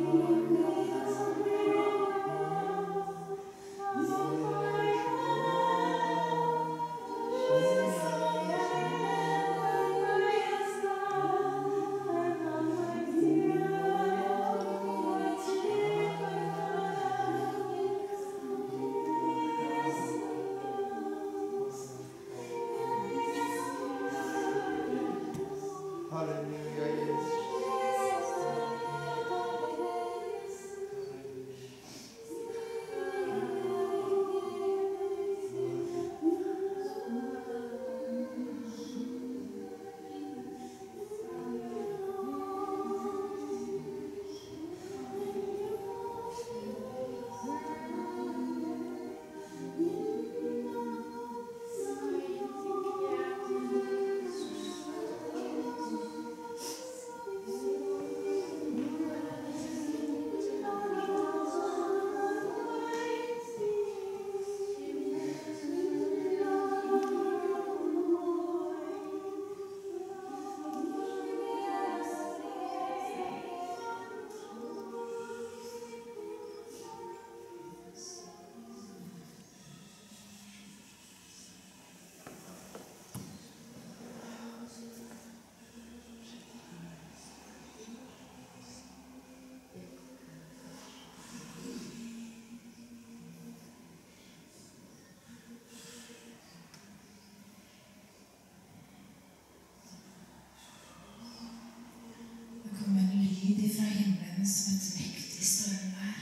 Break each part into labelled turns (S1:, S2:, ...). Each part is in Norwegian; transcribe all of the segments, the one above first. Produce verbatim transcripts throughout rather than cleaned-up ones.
S1: Fra himmelen som et mektig stormvær.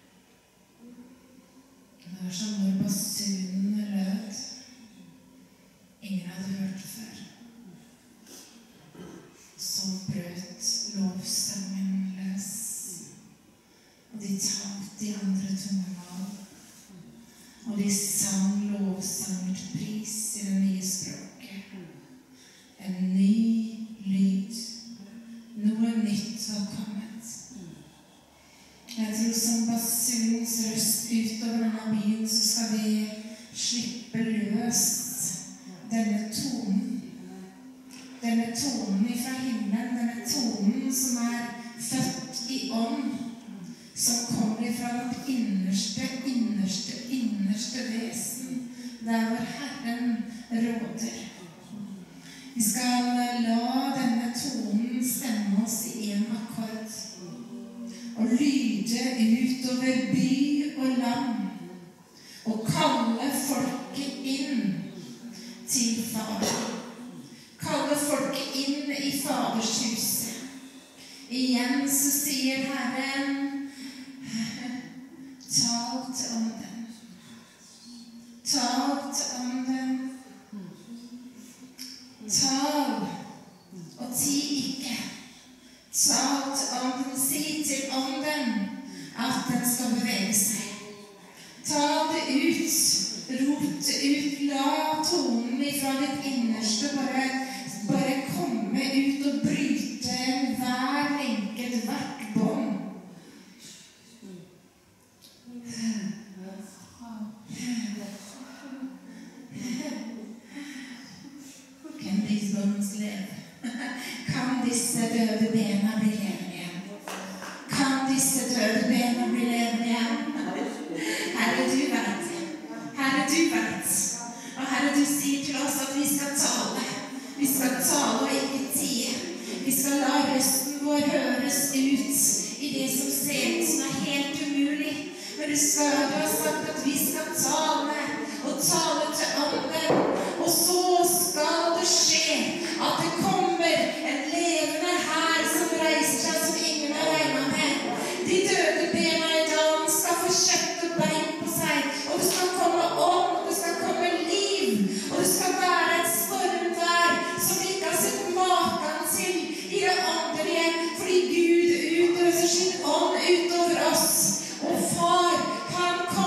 S1: Det var som når basunen lød. Ingen hadde hørt det før. Så brøt lovsangen løs, og de talte i andre tungemål, og de sang lovsanger til pris i det nye språket. En ny lyd. Noe nytt var kommet. Jeg tror som basunens røst utover denne byen, så skal vi slippe løst denne tonen. Denne tonen fra himmelen, denne tonen som er født i ånd, som kommer fra vårt innerste, innerste, innerste vesen, der hvor Herren råder. Vi skal la denne tonen stemme oss i en akkord, og lyde utover by og land, og kalle folket inn til far. Kalle folket inn i faders huset. Igjen så sier Herren, tal til ånden. Tal til ånden. Tal, og ti ikke. Tal til ånden, si til ånden at den skal bevege seg. Ta det ut, rop det ut, la tonen ifra ditt innerste bare, bare komme ut og bryte hver enkelt, hvert bånd. Kan disse bones leve? Kan disse døde bena bli levende igjen? Kan disse døde bena bli levende igjen? Herre, du vet. Herre, du vet. Og Herre, du sier til oss at vi skal tale. Vi skal tale og ikke tie. Vi skal la røsten vår høres ut i det som ser ut som er helt umulig. Men du, skal, du har sagt at vi skal tale og tale til ånden. Og så skal det skje at det kommer en levende her som reiser seg som ingen har regnet med. De døde bena i dagen skal få kjøtt og bein på seg, og det skal komme ånd, og det skal komme liv, og det skal være et stormvær som vi ikke har sett maken til i det åndelige, fordi Gud utøser sin ånd utover oss. Og far, han kommer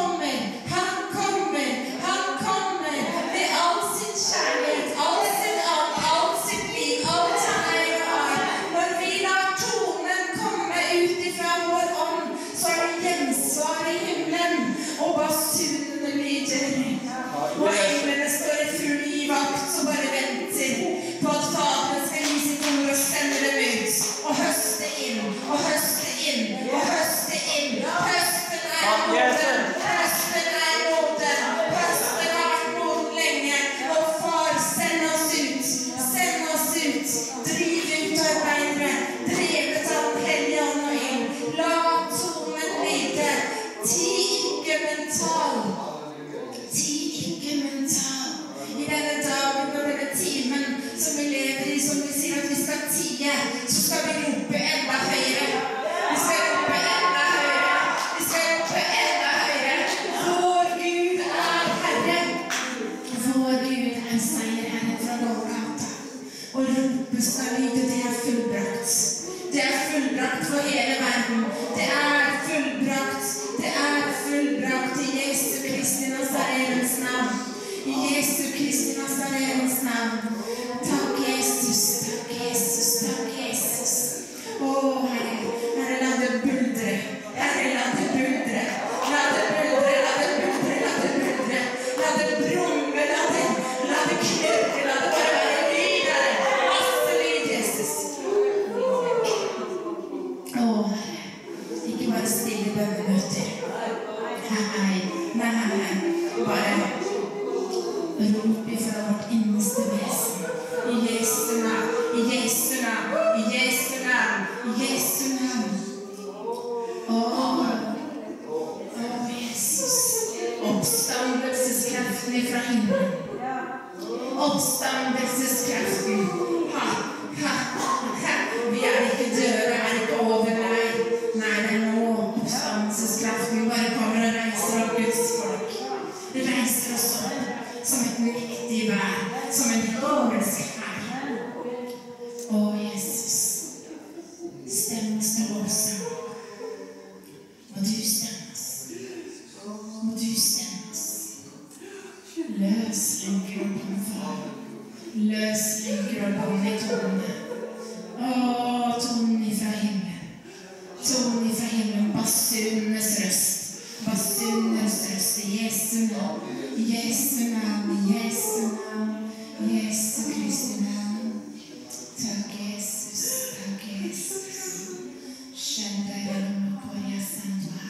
S1: inn, og høste inn. Høsten er moden, høsten er moden, høsten har vært moden lenge. Og far, send oss ut, send oss ut, driv ut arbeidere, drevet av Den hellige ånd og ild. La tonen lyde, ti ikke mental, ti ikke mental. I denne dagen og denne timen som vi lever i, som vi sier at vi skal tie, så skal vi rope enda høyere. Vi skal rope enda høyere. Vi skal rope enda høyere. Vår Gud er Herre. Vår Gud er seierherre fra Golgata. Og rope skal lyde, det er fullbrakt. Det er fullbrakt for hele verden. Det er fullbrakt. Det er fullbrakt i Jesu Kristi Nazarens navn. I Jesu Kristi Nazarens navn. Takk Jesus, takk Jesus, takk Jesus. Å Herre, Herre, la det buldre. Herre, la det buldre. La det buldre, la det buldre, la det buldre. La det brumme, la det, la det knurre, la det bare være lyd her. Masse lyd, Jesus. Å Herre, ikke bare stille bønnemøter. Nei, nei, nei, bare rop ifra vårt innerste vesen. I Jesu navn, i Jesu navn, i Jesu navn, i Jesu navn. Åh, åh Jesus. Oppstandelseskraften ifra himmelen. Oppstandelseskraften. Ha, ha, ha. Vi er ikke døde, er ikke over, nei. Nei, det er nå oppstandelseskraften bare kommer og reiser opp Guds folk. Det reiser oss opp som et mektig vær, som en himmelsk hær. Å, Jesus, stem oss til lovsang. Må du stemme oss. Må du stemme oss. Løs lenkeroppen, far. Løs lenkeroppen i tonene. Å, tonen ifra himmelen. Tonen ifra himmelen, basunenes røst. Basunenes røst i Jesu navn. I Jesu navn, i Jesu navn, i Jesu Kristi navn. Takk Jesus, takk Jesus. Skjønne gjennom og korja sandva.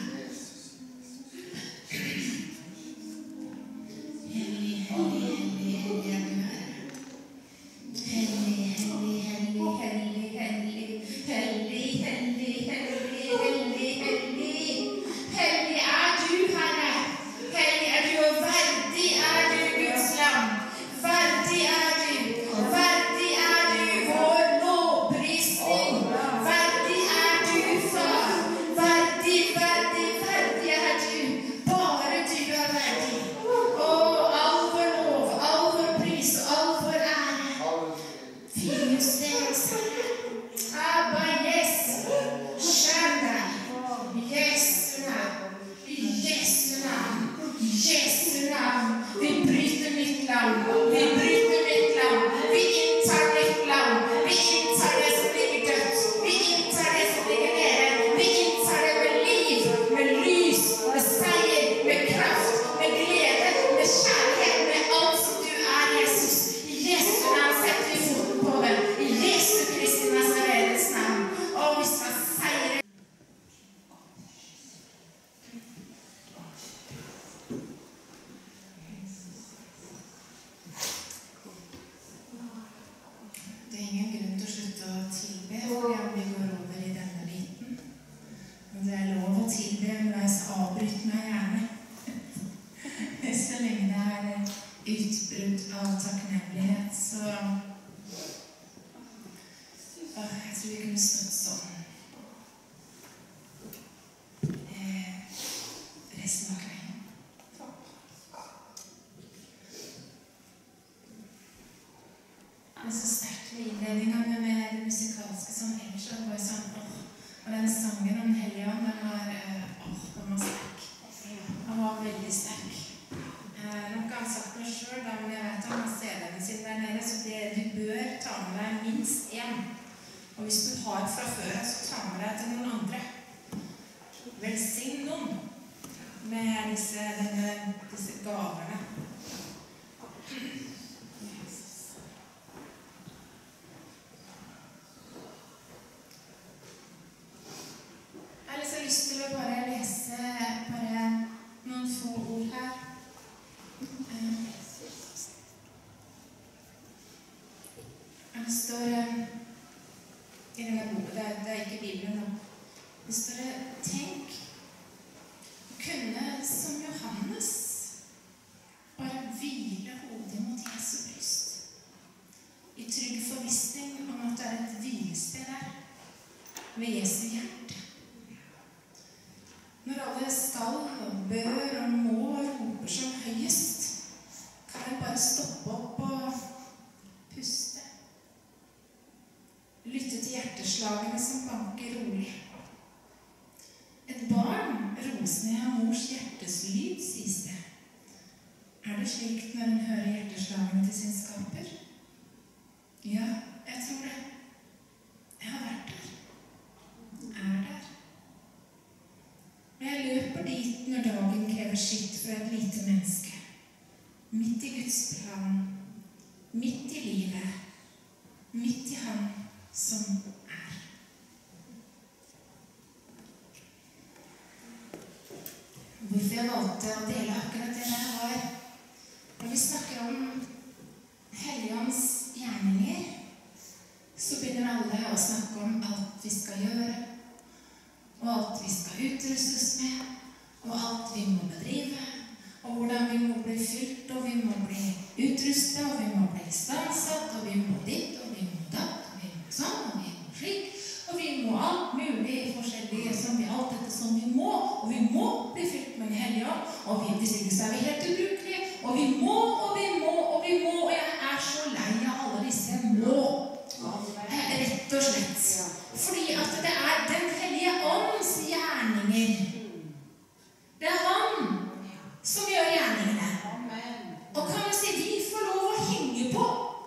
S1: Hellig, hellig, hellig, hellig er du Herre. Hellig, hellig, hellig, hellig, hellig, hellig, hellig, hellig, hellig, hellig. Hellig er du, Herre. Hellig er du, og verdig er du, Guds lam. Verdig er du. Verdig er du, vår lovprisning. Verdig er du, far. Verdig, verdig, verdig er du. Bare du er verdig. Og all vår lov, all vår pris og all vår ære. Finnes det oss, Herre. Abba, yes. Skjønn deg. Jesu navn. Jesu navn. Jesu navn. Vi bryter mitt land. Vi bryter mitt land. Vi inntar mitt land. Vi inntar det som ligger dødt. Vi inntar det som ligger nede. Vi inntar det med liv, med lys, med seier, med kraft, med glede, med kjærlighet, med alt som du er, Jesus. I Jesu navn setter vi foten på det. I Jesu Kristi Nazarens navn. Og vi skal seire. Det er ingen grunn til å slutte å tilbe, for vi går over i denne biten. Men det er lov å tilbe, men jeg avbryter meg gjerne. Så lenge det er utbrudd av takknemlighet, så Åh, jeg tror vi kunne stått sånn. Eh, resten av kvelden. Det er så sterkt med innledningen, men med det musikalske som ellers så var sånn, åh, og den sangen om Den hellige ånd, den var, øh, åh, den var sterk. Den var veldig sterk. Eh, noe han har sagt meg selv, da, men jeg vet han har C D-en sin der nede, så det, du bør ta med deg minst en. Og hvis du har fra før, så ta med deg til noen andre. Velsign noen med disse, denne, disse gaverne. tenk, kunne som Johannes bare hvile hodet mot Jesu bryst, i trygg forvissning om at det er et hvilested der, ved Jesu hjerte. Når alle skal og bør og må roper som høyest, kan jeg bare stoppe opp og puste. Lytte til hjerteslagene som banker rolig. Et barn ros ned av mors hjertes lyd, sies det. Er det slikt når en hører hjerteslagene til sin skaper? Ja, jeg tror det. Jeg har vært der. Er der. Og jeg løper dit når dagen krever sitt fra et lite menneske. Midt i Guds plan. Midt i livet. Midt i Han som er. Hvorfor jeg valgte å dele akkurat det der var, når vi snakker om Helligåndens gjerninger, så begynner alle å snakke om alt vi skal gjøre, og alt vi skal utrustes med, og alt vi må bedrive, og hvordan vi må bli fylt, og vi må bli utrustet, og vi må bli stansatt, og vi må ditt, og vi må datt, og vi må sånn, og vi må slik, og vi må alt mulig forskjellige som vi alt dette som vi må, og vi må bli fylt med en Helligånd, og vi, hvis ikke så er vi helt ubrukelige, og vi må, og vi må, og vi må, og jeg er så lei av alle disse må. Rett og slett. Fordi at det er den hellige ånds gjerninger. Det er Han som gjør gjerningene. Og kan du si, vi får lov å henge på.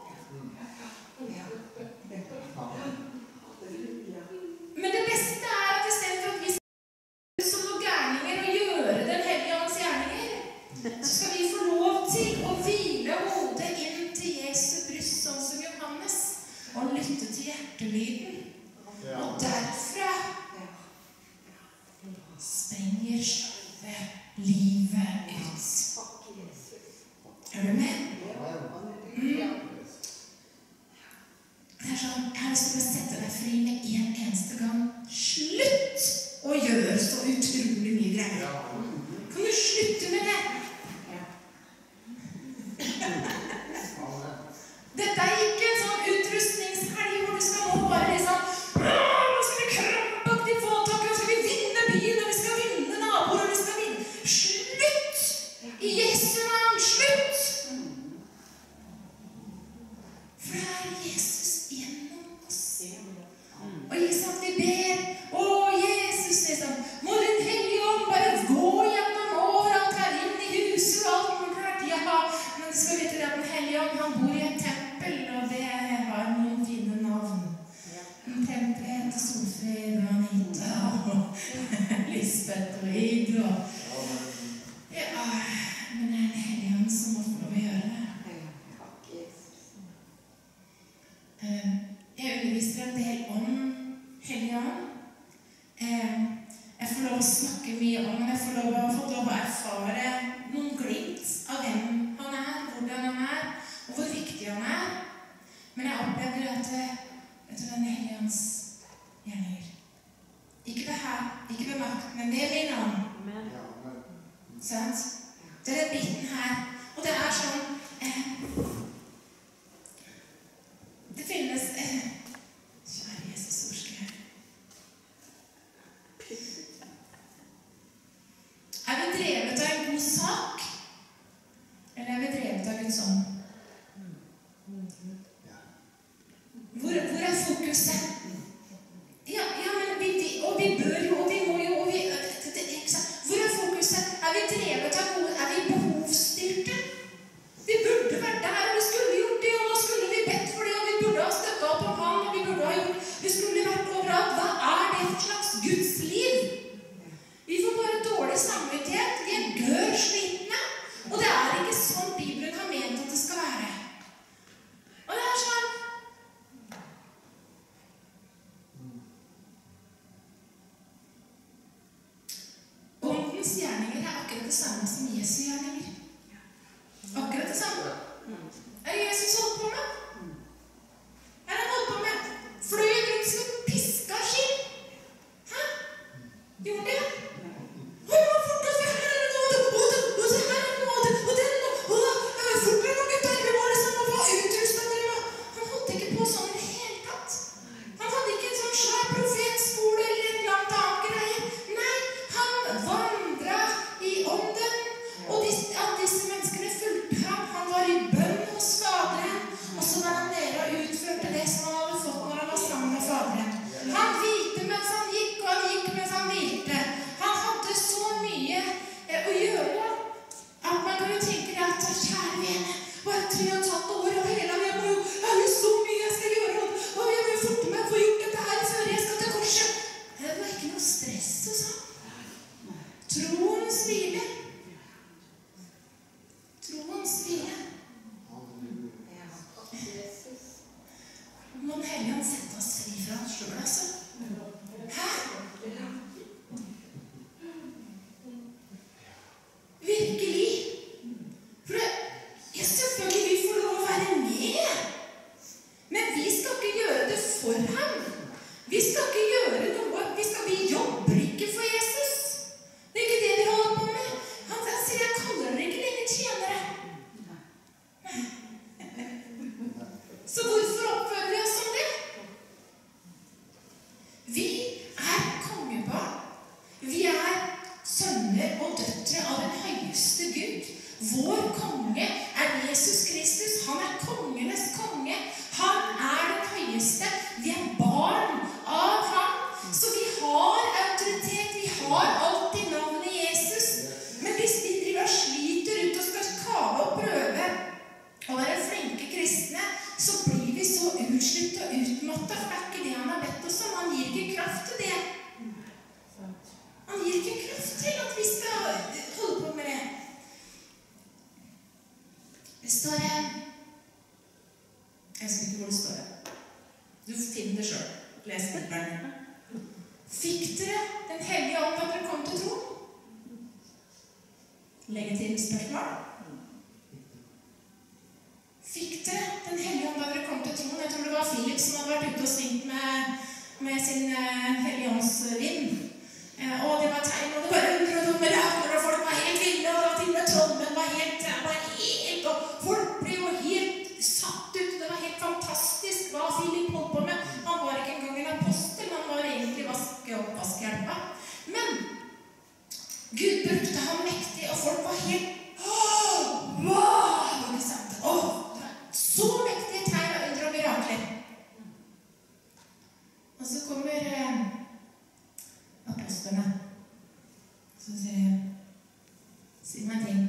S1: Men det beste er at i stedet for at vi skal som noen gjerninger og gjøre den hellige ånds gjerninger, så skal vi få lov til å hvile hodet inn til Jesu bryst, sånn som Johannes, og lytte til hjertelyden. Og derfra sprenger selve livet ut. Er du med? Mm. Det er sånn, jeg har lyst til å sette deg fri med en eneste gang. Slutt å gjøre så utrolig mye greier. Kan du slutte med det? Dette er ikke en sånn utrustningshelg hvor du skal nå bare liksom nå skal vi krampaktig få tak, nå skal vi vinne byen, og vi skal vinne naboer, og vi skal vinne. Slutt! I Jesu navn, slutt! For det er Jesus gjennom oss. Og liksom vi ber, å Jesus, liksom, må din hellige ånd bare gå gjennom overalt her inn i huset og alt mulig rart. Ja, men du skal vite at den hellige ånd, han bor i et tempel, og det har noen fine navn. Tempelet heter Solfrid og Anita og Lisbeth og Id og ja, men det er en hellige ånd som må få lov å gjøre det. Jeg underviser en del om hellige ånd. Jeg får lov å snakke mye om, jeg får lov å, fått lov å erfare noen glimt av hvem han er, hvordan han er, og hvor viktig han er. Men jeg opplever at vet du, den hellige ånds gjerninger. Ikke ved her, ikke ved makt, men ved min ånd. Sant? Det er biten her. Og det er sånn eh, det finnes eh, kjære Jesus, hvor skal jeg? Er vi drevet av en god sak? Eller er vi drevet av Guds ånd? Hvor, hvor er fokuset? Ja, ja, men vi, og vi bør jo, og vi må jo, og vi, det, det, ikke sant? Hvor er fokuset? Er vi drevet av gode? Er vi behovsstyrte? Vi burde vært der, og vi skulle gjort det, og nå skulle vi bedt for det, og vi burde ha støttet opp om han, og vi burde ha gjort, vi skulle vært overalt. Hva er det for slags Guds liv? Vi får bare dårlig samvittighet, vi er gør slitne, og det er ikke sånn Bibelen har ment at det skal være. Og det er sånn, åndens gjerninger er akkurat det samme som Jesu gjerninger. Akkurat det samme. Er det Jesus holdt på med? Er han holdt på med? Fløy rundt som piska skinn? Hæ? Gjorde det? igjen. Og jeg var fort, og så her er det noe, og det, og så her er det noe, og den, og da, jeg var fortere noe gutter, vi var liksom, og var utrustet, men var, han holdt ikke på sånn i det hele tatt. Han hadde ikke en sånn svær profetskole eller et eller annet annet greier. Nei, han vandret i ånden, og disse, at disse menneskene fulgte ham. Han var i bønn hos Faderen, og så var han nede og utførte det som han hadde fått når han var sammen med Faderen. Han hvilte mens han gikk, og han gikk mens han hvilte. Han hadde så mye eh, å gjøre at man kan jo tenke det at kjære vene, bare tre og et halvt år og hele jeg må jo, jeg har jo så mye jeg skal gjøre, og jeg må jo forte meg få gjort dette her før jeg skal til korset. Det var ikke noe stress og sånn. Troens hvile. Troens hvile. Må den Hellige Ånd sette oss fri fra han selv, altså. Hæ? Virkelig. For det, ja, selvfølgelig vi får lov å være med. Men vi skal ikke gjøre det for ham. Vi skal ikke gjøre noe. Vi, skal, vi jobber ikke for Jesus. Det er ikke det vi holder på med. Han, han sier, jeg kaller dere ikke lenger tjenere. Så hvorfor oppfører vi oss som det? Vi er kongebarn. Vi er sønner og døtre av den høyeste Gud. Vår konge er Jesus Kristus. Han er kongenes konge. Han er den høyeste. Vi er barn av ham. Så vi har autoritet. Vi har alltid navnet Jesus. Men hvis vi driver og sliter ut og skal kave og prøve å være flinke kristne, så blir vi så utslitt og utmattet, for det er ikke det han har bedt oss om. Han gir ikke kraft til det. Han gir ikke kraft til at vi skal holde på med det. Det står her. Jeg husker ikke hvor det står her. Du finner det selv. Les Bibelen. Fikk dere den hellige ånd da dere kom til tro? Legitimt spørsmål. Fikk dere den hellige ånd da dere kom til troen? Jeg tror det var Philip som hadde vært ute og svingt med, med sin uh, hellige åndsvind. Uh, og det var tegn, og det var under og dummer, og folk var helt ville, og det var til og med trollmenn var helt, var helt, og folk ble jo helt satt ut. Det var helt fantastisk hva Philip holdt på med. Han var ikke engang en apostel, han var egentlig vaske og vaskehjelpa. Men Gud brukte ham mektig, og folk var helt, åh, wow, var det sant? Åh, så mektige tegn og under og mirakler. Og så kommer eh, apostlene. Så sier jeg, si meg en ting.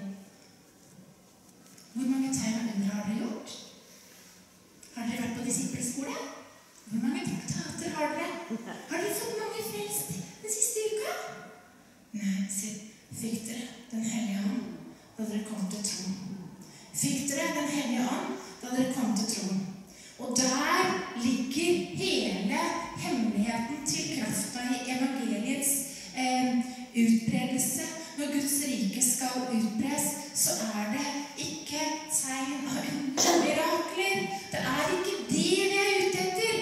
S1: Hvor mange tegn og under har dere gjort? Har dere vært på disippelskole? Hvor mange traktater har dere? Har dere fått mange frelst den siste uka? Nei, sier, fikk dere den hellige ånd da dere kom til tro? Fikk dere den hellige ånd da dere kom til troen? Og der ligger hele hemmeligheten til krafta i evangeliets eh, utbredelse. Når Guds rike skal utbredes, så er det ikke tegn av mirakler. Det er ikke det vi er ute etter.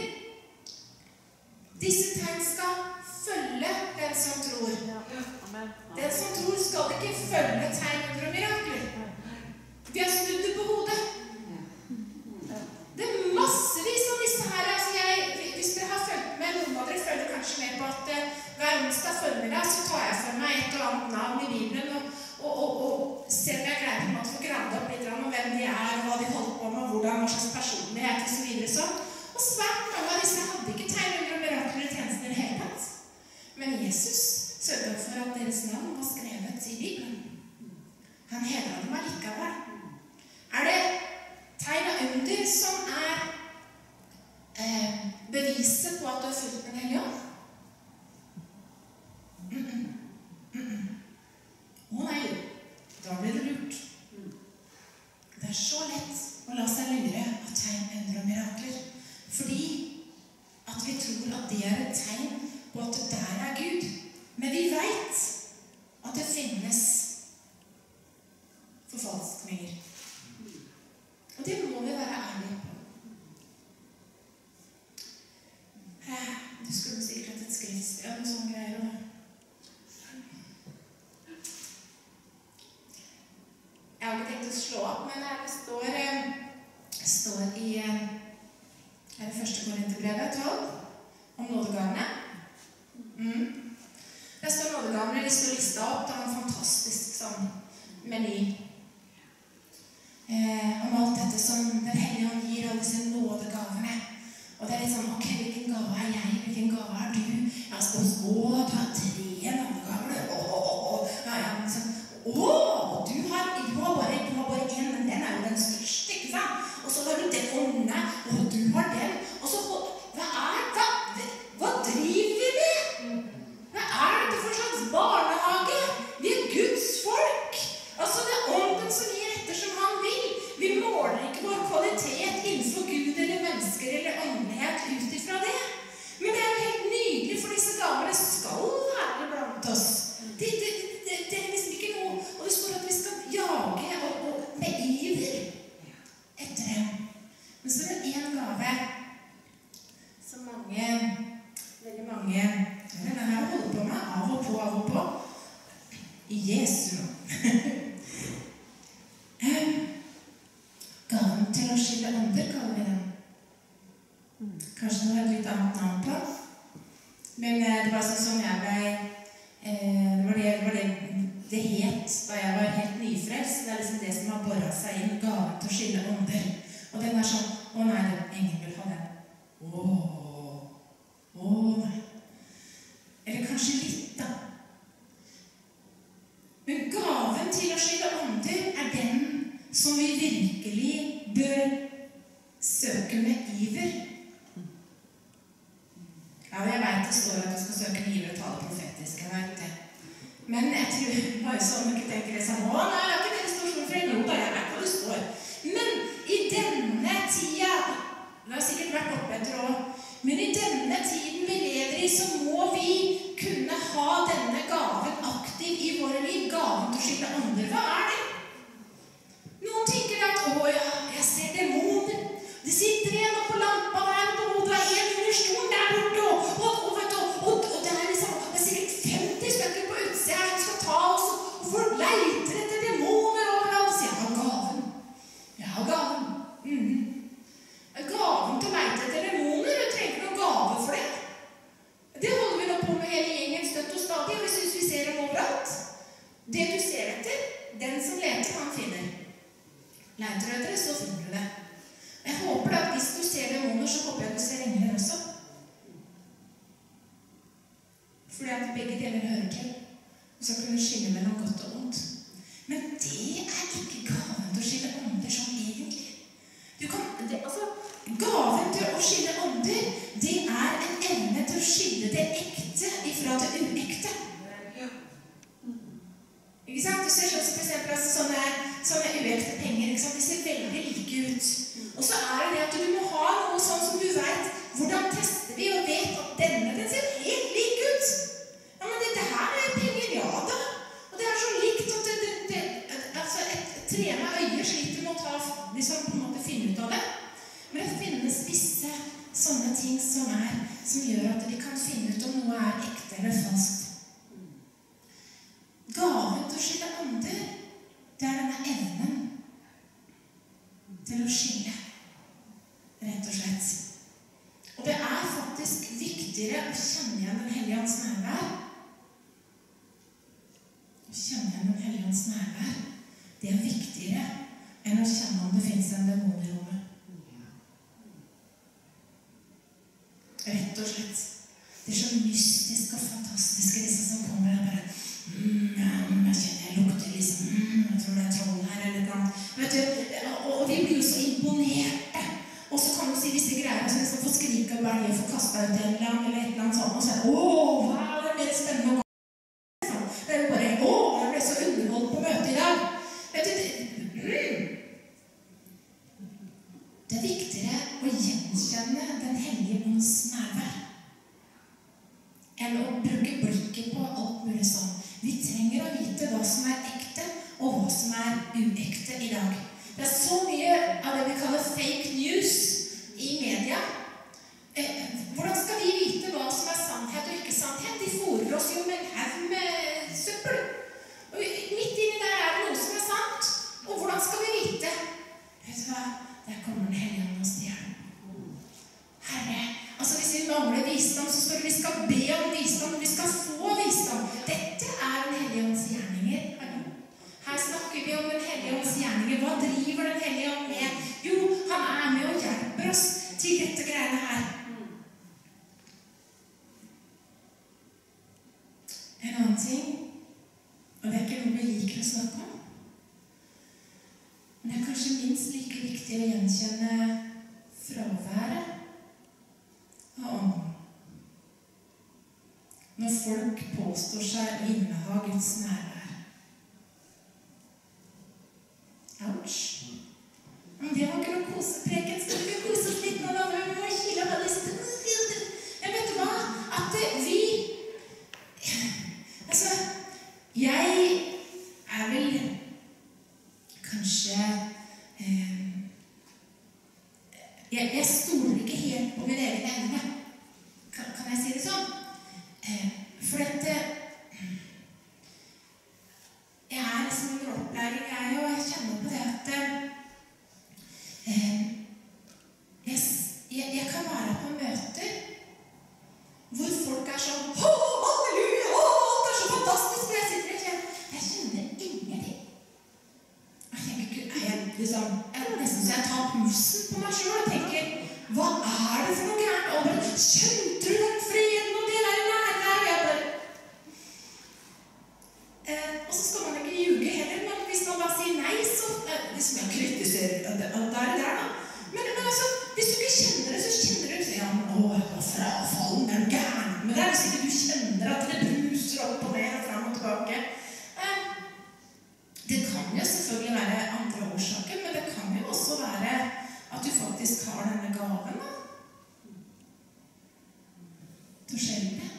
S1: Disse tegn skal følge den som tror. Den som tror skal ikke følge tegn under mirakler. Vi har snudd det på hodet. Det er massevis av disse her. Altså jeg, hvis dere har følt med, noen av dere følger kanskje med på at uh, hver onsdag formiddag så tar jeg for meg et eller annet navn i Bibelen og, og, og, og ser om jeg greier på en måte å grave opp litt om hvem de er, og hva de holder på med, hvordan, hva slags personlighet og så videre sånn. Og svært mange av disse hadde ikke tegn under mirakler og tjenester i det hele tatt. Men Jesus sørget for at deres navn var skrevet i Bibelen. Han hedret dem allikevel. Er det tegn og under som er eh, beviset på at du har fulgt den hellige ånd? Mm -mm. Mm -mm. Å nei, da blir det lurt. Det er så lett å la seg lure av tegn, under og mirakler. Fordi at vi tror at det er et tegn på at det der er Gud. Men vi vet at det finnes forfalskninger. Og det må vi være ærlige på. Du skulle si lyst til å liste opp. Det var en fantastisk sånn meny. Eh, om alt dette som Den hellige ånd gir, alle disse nådegavene. Og det er litt sånn, ok, hvilken gave er jeg? Hvilken gave er du? Jeg har spurt, å, du har tre nådegaver. Å, å, å, å. Ja, ja, sånn, å, du har, du har bare, du har bare en, men den er jo den største, ikke sant? Og så har du den ånde, og du har den. Og så, hva er, hva, hva driver vi med? Hva er dette for slags barnehage? Vi er Guds folk. Altså, det er ånden som gir etter som han vil. Vi måler ikke vår kvalitet innenfor Gud eller mennesker eller åndelighet ut ifra det. Men det er jo helt nydelig, for disse damene skal være blant oss. Det, det, det, det er liksom ikke noe, og det står at vi skal jage og, og med iver etter dem. Men så er det en gave som mange, veldig mange, denne her holder på med, av og på, av og på, i Jesu navn. Gaven til å skille ånder, kaller vi den. Kanskje det var et litt annet navn på. Men eh, det var sånn som jeg ble, eh, det var det, det var det det het da jeg var helt nyfrelst. Det er liksom det som har borret seg inn, gaven til å skille ånder. Og den er sånn, å nei, ingen vil ha den. Åh, åh nei. Eller kanskje litt da. Men gaven til å skille ånder er den som vi virkelig bør søke med iver. Ja, jeg vet det står at du skal søke med iver og tale profetisk, jeg vet det. Men jeg tror bare sånn at du ikke tenker det sånn, å nei, det er ikke det det står sånn for en ord, jeg vet hva det står. Men i denne tida, det har sikkert vært oppe etter også, men i denne tiden vi lever i, så må vi kunne ha denne gaven aktiv i våre liv, gaven til å skille ånder. Hva er det? Noen tenker at, å ja, jeg ser demoner. Det sitter en oppe på lampa der, og det er en under stolen der borte, og, og, og, vet du, og, og det er liksom, det er sikkert femti stykker på utsida som skal ta oss, og folk leiter etter demoner overalt, og sier, jeg har gaven. Jeg har gaven. Mm. Gaven til å leite etter demoner, du trenger noen gave for det. Det holder vi nå på med hele gjengen støtt og stadig, og vi synes vi ser dem overalt. Det du ser etter, den som leter, han finner. Leiter du etter det, så finner du det. Jeg håper at hvis du ser demoner, så håper jeg at du ser engler også. Fordi at begge deler hører til. Og så kan du skille mellom godt og ondt. Men det er ikke gaven til å skille ånder sånn egentlig. Du kan, det, altså, gaven til å skille ånder, det er en evne til å skille det ekte ifra det uekte. Ikke sant? Du ser sånn som for eksempel altså, sånne, sånne uekte penger, ikke sant? De ser veldig like ut. Og så er det det at du må ha noe sånn som du vet, hvordan tester vi og vet at denne, den ser helt lik ut. Ja, men dette her er penger, ja da. Og det er så likt at det, det, det, altså et tre med øye sliter med å ta, liksom på en måte finne ut av det. Men det finnes visse sånne ting som er, som gjør at vi kan finne ut om noe er ekte eller falskt. Gaven til å skille ånder, det er denne evnen til å skille, rett og slett. Og det er faktisk viktigere å kjenne igjen den hellige ånds nærvær. Å kjenne igjen den hellige ånds nærvær, det er viktigere enn å kjenne om det finnes en demon i rommet. Rett og slett. Det er så mystisk og fantastisk, disse som kommer her bare Mm, ja, jeg kjenner jeg lukter liksom mm, jeg tror det er troll her eller noe vet du, og, og vi blir jo så imponerte og så kan du si disse greiene som liksom får skrike og bare få kastet ut en eller annen eller et eller annet sånt og så er det, åh, wow, det er mer spennende å gå det er jo bare, åh, jeg ble så underholdt på møte i dag vet du, det, mm. det er viktigere å gjenkjenne den hellige ånds nærvær enn å bruke blikket på alt mulig sånn. Vi trenger å vite hva som er ekte, og hva som er uekte i dag. Det er så mye av det vi kaller fake news i media. Eh, hvordan skal vi vite hva som er sannhet og ikke sannhet? De fôrer oss jo med en haug med søppel. Og midt inni der er det noe som er sant. Og hvordan skal vi vite? Vet du hva? Der kommer den hellige ånd og stjeler. Herre, altså hvis vi mangler visdom, så står det vi skal be om visdom, vi skal få visdom. Dette er å snakke om. Men det er kanskje minst like viktig å gjenkjenne fraværet av ånden. Når folk påstår seg å inneha Guds nærvær. Ouch. Men det var ikke noe kosepreken. Skal vi kose oss litt nå da? Vi må kile av alle disse. Jeg vet hva? At vi... Altså, jeg er vel kanskje... Eh, jeg, jeg stoler ikke helt på min egen evne. Kan, kan jeg si det sånn? Eh, for dette... Jeg er liksom under opplæring, jeg, og jeg kjenner på det at... Eh, jeg, jeg, jeg kan være på møter hvor folk er sånn «Å, halleluja, å, alt er så fantastisk!» Og jeg sitter og kjenner, jeg kjenner ingenting. Jeg tenker, er jeg liksom, jeg er nesten så jeg tar pulsen på meg selv og tenker, hva er det for noe gærent? Og bare, kjente du den freden og det der nærvær? Jeg bare... Eh, og så skal man ikke ljuge heller, men hvis man bare sier nei, så... Eh, liksom jeg kritiserer at det er der, da. Men, men altså, hvis du ikke kjenner det, så kjenner du, så ja, men å, jeg var frafallen, det er gærent. Men det er hvis ikke du kjenner at det bruser opp og ned og frem og tilbake. Eh, det kan jo selvfølgelig være andre årsaker, men det kan jo også være at du faktisk har denne gaven, da. Du skjelver det.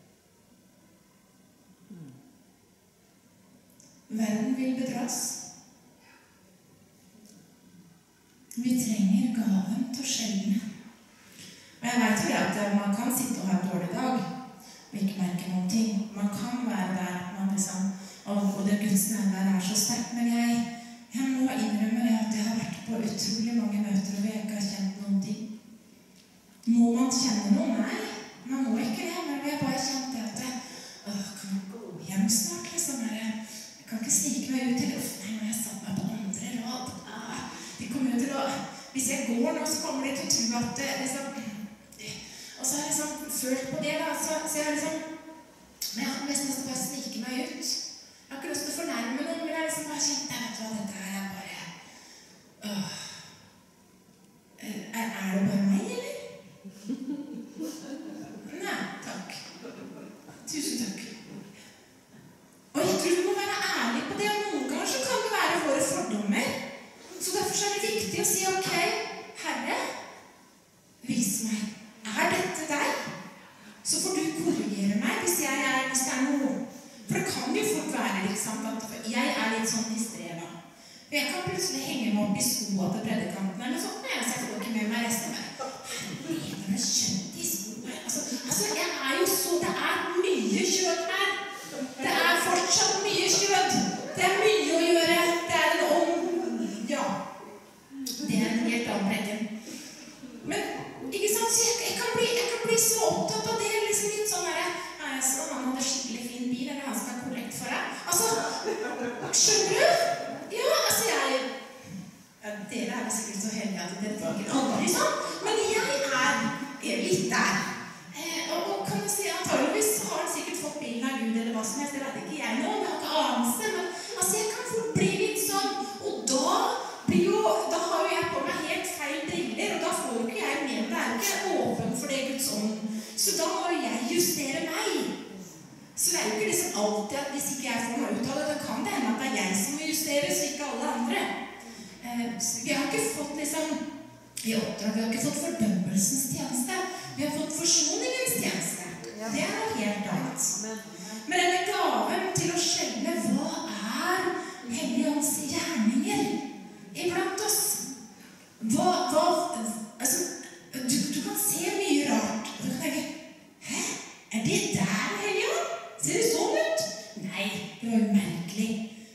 S1: Verden vil bedras. Vi trenger gaven til å skjelve. Og jeg vet jo det at man kan sitte og ha en dårlig dag og ikke merke noen ting. Man kan være der, man liksom, og det Guds nærvær er så sterkt, men jeg, jeg må innrømme det at jeg har vært på utrolig mange møter hvor jeg ikke har kjent noen ting. Må man kjenne noe? Nei, man må ikke det, men jeg bare kjent det at jeg, åh, kan jeg gå hjem snart, liksom, jeg, jeg kan ikke snike meg ut til, uff, nei, nå har jeg satt meg på andre rad, ah, de kommer jo til å, hvis jeg går nå, så kommer de til å tro at det, liksom, og så har jeg liksom følt på det, da, så, så jeg har liksom, men jeg har nesten lyst til å bare snike meg ut. Jeg har ikke lyst til å fornærme noen, men jeg har liksom bare kjent, jeg vet hva, dette her er bare, åh, er, er det bare meg, eller? Nei, takk. Tusen takk. Og jeg tror du må være ærlig på det, og noen ganger så kan det være våre fordommer. Så derfor er det viktig å si, ok, Herre, vis meg. Er dette deg? Så får du korrigere meg hvis, jeg er, hvis det er noe. For det kan jo fort være liksom, at jeg er litt sånn i streva. For jeg kan plutselig henge meg opp i skoa til predikanten eller sånn, så jeg får ikke med meg resten av meg. Herre, det er kjønt i skoa. Altså, altså, jeg er jo så, det er mye kjøtt her. Det er fortsatt mye kjøtt. Det er mye å gjøre. Det er en om, ja. Det er en helt annen preken. Men, ikke sant, så jeg, jeg, kan bli, jeg kan bli så opptatt av det, liksom litt sånn her, ja, jeg så han hadde skikkelig fin bil, eller han skal ha kollekt for deg. Altså, skjønner du? Ja, altså jeg, ja, dere er sikkert så heldige at dere tenker aldri sånn, men jeg er, er litt der. Eh, og, og kan du si, antageligvis så har han sikkert fått bilen av Gud, eller hva som helst, det vet ikke jeg nå, det har ikke anelse, men altså jeg kan fort bli litt sånn, og da blir jo, da har jo jeg på meg helt feil briller, og da får jo ikke jeg med, det er jo ikke åpen for det Guds ånd, så da må jeg justere meg. Så det er jo ikke liksom alltid at hvis ikke jeg får noe ut av det, da kan det hende at det er jeg som må justeres, og ikke alle andre. Eh, vi har ikke fått liksom, i oppdrag, vi har ikke fått fordømmelsens tjeneste, vi har fått forsoningens tjeneste. Det er noe helt annet. Men denne gaven til å skjelne, hva er Helligåndens gjerninger iblant oss? Hva, hva, altså, du, du kan se mye rart, og du kan tenke, hæ? Er det der, Helligånd? Ser det sånn ut? Nei, det var jo merkelig.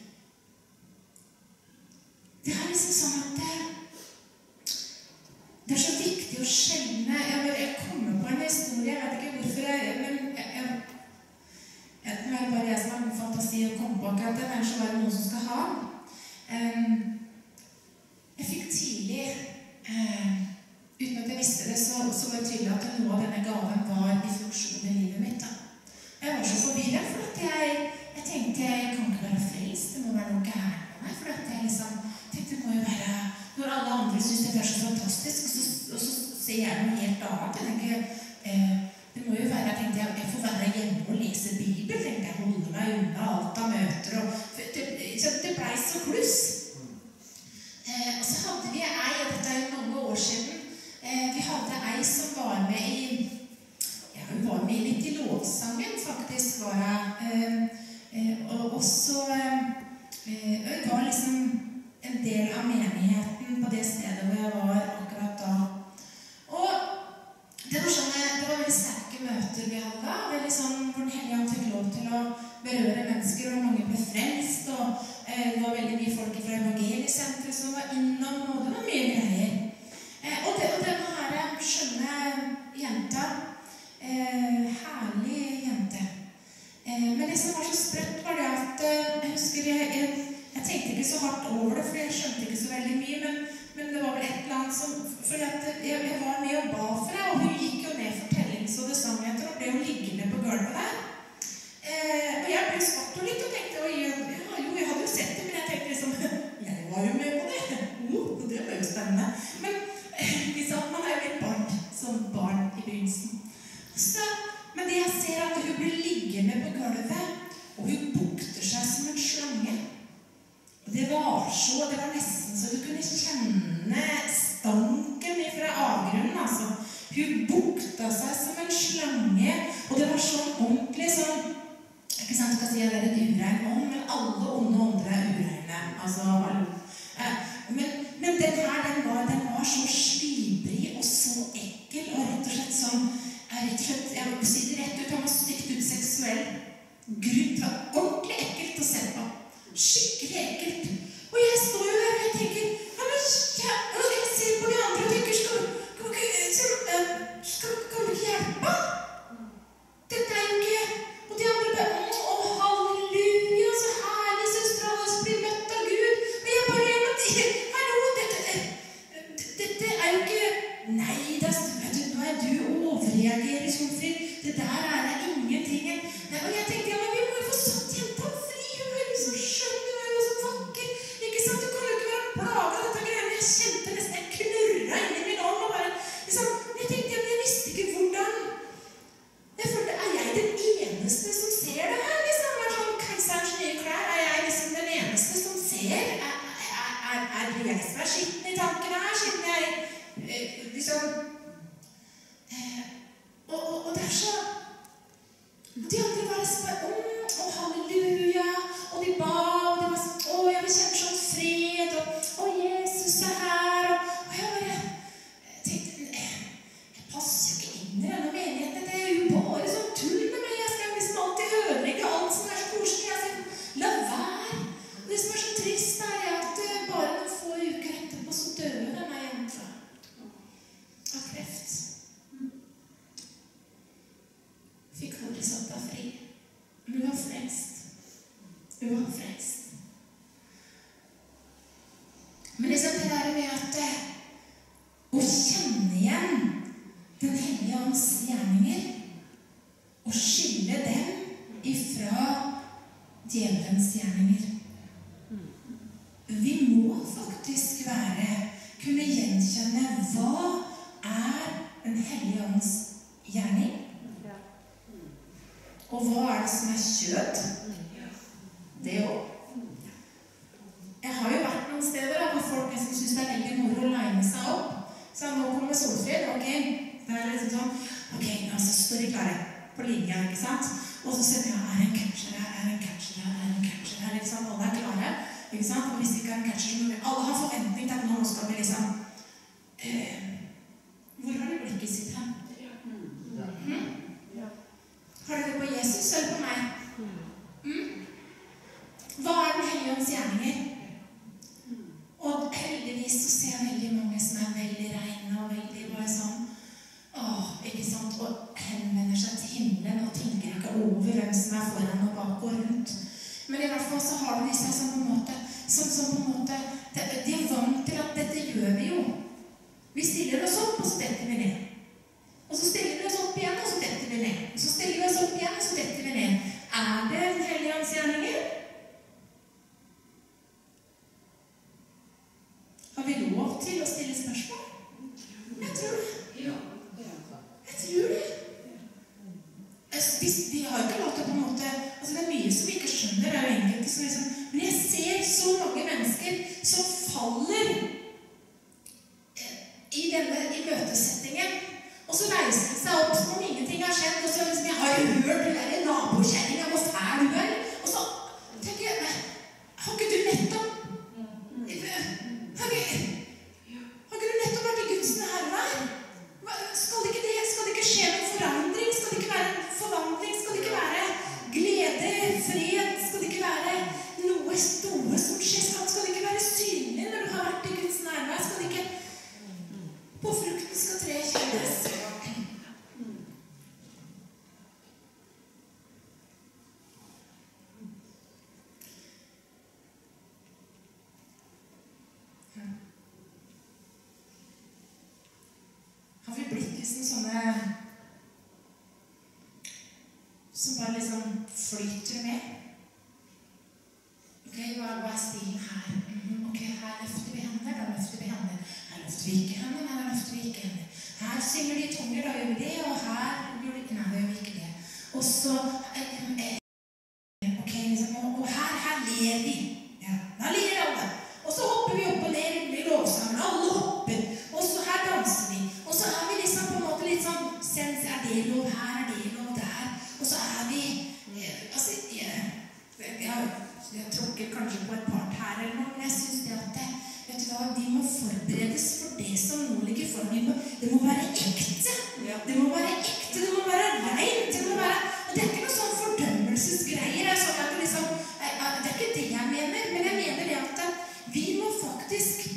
S1: Det er liksom sånn at det, det er så viktig å skjelne. Jeg, jeg kommer på en historie, jeg vet ikke hvorfor jeg, men jeg, jeg, jeg, nå er det bare jeg som har god fantasi å komme på akkurat det, men så var det noen som skal ha. Um, jeg fikk tidlig, uh, uten at jeg visste det, så, så var det tydelig at noe av denne gaven var i funksjon i livet mitt da. Jeg var så forvirret, for at jeg, jeg tenkte, jeg kan ikke være frelst, det må være noe gærent med meg, for at jeg liksom tenkte det må jo være, når alle andre synes det er så fantastisk, og så, og så ser jeg noe helt annet. Jeg tenker, eh, det må jo være, jeg tenkte jeg, jeg får være hjemme og lese Bibel, tenkte jeg, holde meg unna alt av møter, og det, så det ble så kluss. Eh, og så hadde vi ei, og dette er jo mange år siden, eh, vi hadde ei som var med i, ja, hun var med litt i lovsangen, faktisk var jeg, eh, eh, og også, eh, hun var liksom en del av menigheten på det stedet hvor jeg var akkurat da. Og det var, sånne, det var veldig sterke møter vi hadde da, veldig sånn hvor Den hellige ånd fikk lov til å berøre mennesker, og mange ble frelst, og eh, det var veldig mye folk fra evangeliesenteret som var innom, og det var mye greier. Eh, og, det, og denne her skjønne jenta, eh, herlig jente. Eh, men det som var så sprøtt var det at, eh, jeg husker jeg, jeg Jeg tenkte ikke så hardt over det, for jeg skjønte ikke så veldig mye, men, men det var vel et eller annet som, for jeg, jeg var med og ba for deg, og hun gikk jo ned fortellings- og det sangheter, og ble jo liggende på gulvet der. Eh, og jeg ble svart og litt, og tenkte, oi, ja, jo, jeg hadde jo sett det, men jeg tenkte liksom, jeg var jo med på det. Oh, det var jo spennende. Men liksom, man er jo litt barn, som barn i begynnelsen. Så, men det jeg ser er at hun blir liggende på gulvet, og hun bukter seg som en slange. Det var så, det var nesten så du kunne kjenne stanken fra avgrunnen, altså. Hun bukta seg som en slange, og det var sånn ordentlig sånn, ikke sant, du kan si at det er et urein ånd, men alle onde ånder er ureine, altså, hallo. Men, men den her, den var, den var så slibrig og så ekkel, og rett og slett sånn, rett og slett, jeg vil si det rett ut, han var stygt ut seksuell. Grunt var ordentlig ekkelt å se på. Skikkelig ekkelt. Og jeg står jo der og jeg tenker, ja, men jeg, jeg ser på de andre og tenker, skal, skal, skal, skal, skal vi ikke hjelpe? Dette er jo ikke, og de andre bare, å, å halleluja, så herlig, søstre, alle som blir møtt av Gud. Og jeg bare, ja, men, hallo, dette, dette er jo ikke, nei, da, vet du, nå er du overreagerer, Solfrid, det der er det ingenting. Nei, og jeg tenkte, ja, men vi må jo få satt jenta fri, hun er jo så skjønn, hun er jo så vakker, ikke sant, du kan jo ikke være plaget av dette greiene, jeg kjente nesten, jeg knurret inn i min ånd, og bare, liksom, jeg tenkte, ja, men jeg visste ikke hvordan, jeg følte, er jeg den eneste som ser det her, liksom, er sånn keiserens nye klær, er jeg liksom den eneste som ser, er, er, er, er det jeg som er skitten i tankene her, siden jeg, liksom, eh, og, og, og det er så, de andre var sånn, å, å, halleluja, og de ba, og de var sånn, å, jeg vil kjenne sånn fred, og, å, Jesus er her, og, og jeg bare tenkte, jeg passer jo ikke inn i denne menigheten, det er jo bare sånn tull med meg, jeg skal liksom alltid ødelegge alt som er så koselig, jeg skal la være. Og det som er så trist er at bare noen få uker etterpå så døde denne jenta av kreft. Fikk aldri satt av fri. Men hun var frelst. Hun var frelst. Men det er det der med at å kjenne igjen Den hellige ånds gjerninger og skille dem ifra djevelens gjerninger. Vi må faktisk være, kunne gjenkjenne hva er Den hellige ånds gjerning. Og hva er det som er kjøtt? Det også. Jeg har jo vært noen steder hvor folk nesten synes det er veldig moro å line seg opp. Så nå kommer Solfrid, ok? Det er liksom sånn, ok, nå så står de klare på linja, ikke sant? Og så ser vi, ja, er det en catcher her, er det en catcher her, er det en catcher her, ikke sant? Alle er klare, ikke sant? Og hvis det ikke er en catcher, så må vi, alle har forventning til at nå skal vi liksom, eh, hvor har de blikket sitt her? Hmm? Har dere på Jesus eller på meg? Mm? Hva er Den hellige ånds gjerninger? Og heldigvis så ser jeg veldig mange som er veldig reine og veldig bare sånn, åh, ikke sant, og henvender seg til himmelen og tenker ikke over hvem som er foran og bak og rundt. Men i hvert fall så har de disse som på en måte, som, som på en måte, de, de er vant til at dette gjør vi jo. Vi stiller oss opp, og så detter vi ned. Og så stiller vi oss opp igjen, og så detter vi ned. Og så stiller vi oss opp igjen, og så detter vi ned. Er det Den hellige ånds gjerninger? så mange mennesker som faller i denne i møtesettingen. Og så reiser de seg opp som om ingenting har skjedd, og så liksom, jeg har jo hørt det der nabokjæringa, hvor fæl du er. Og så tenker jeg, nei, har ikke du nettopp har ikke, har ikke du nettopp vært i Guds nærvær? Skal ikke det, skal det ikke skje en forandring? Skal det ikke være en forvandling? Skal det ikke være glede, fred? Skal det ikke være noe store som skjer? Skal det ikke være synlig når du har vært i Guds nærvær? Skal det ikke på frukten skal treet kjennes? Har vi blitt liksom sånne som bare liksom flyter med? Ok, hva, hva er stilen her? Mm, ok, her løfter vi henne, da løfter vi henne. Her løfter vi ikke henne, her løfter vi ikke henne. Her synger de tunger, da gjør vi det, og her gjør de ikke, nei, da gjør vi ikke det. Og så, eh, ok, liksom, og, og her, her ler vi. Ja, da ler alle. Og så hopper vi opp og ned i lovsangen, alle hopper. Og så her danser vi. Og så er vi liksom på en måte litt sånn, sens er det lov her, er det lov der. Og så er vi, eh, altså, jeg, jeg, jeg tråkker kanskje på et part her eller noe, men jeg synes det at det, vet du hva, vi må forberedes for det som nå ligger foran. Vi må, det må være ekte. Det må være ekte, det må være rent. Det må være, og det er ikke noe sånn fordømmelsesgreier. Det er, sånn at det, liksom, det er ikke det jeg mener, men jeg mener det at vi må faktisk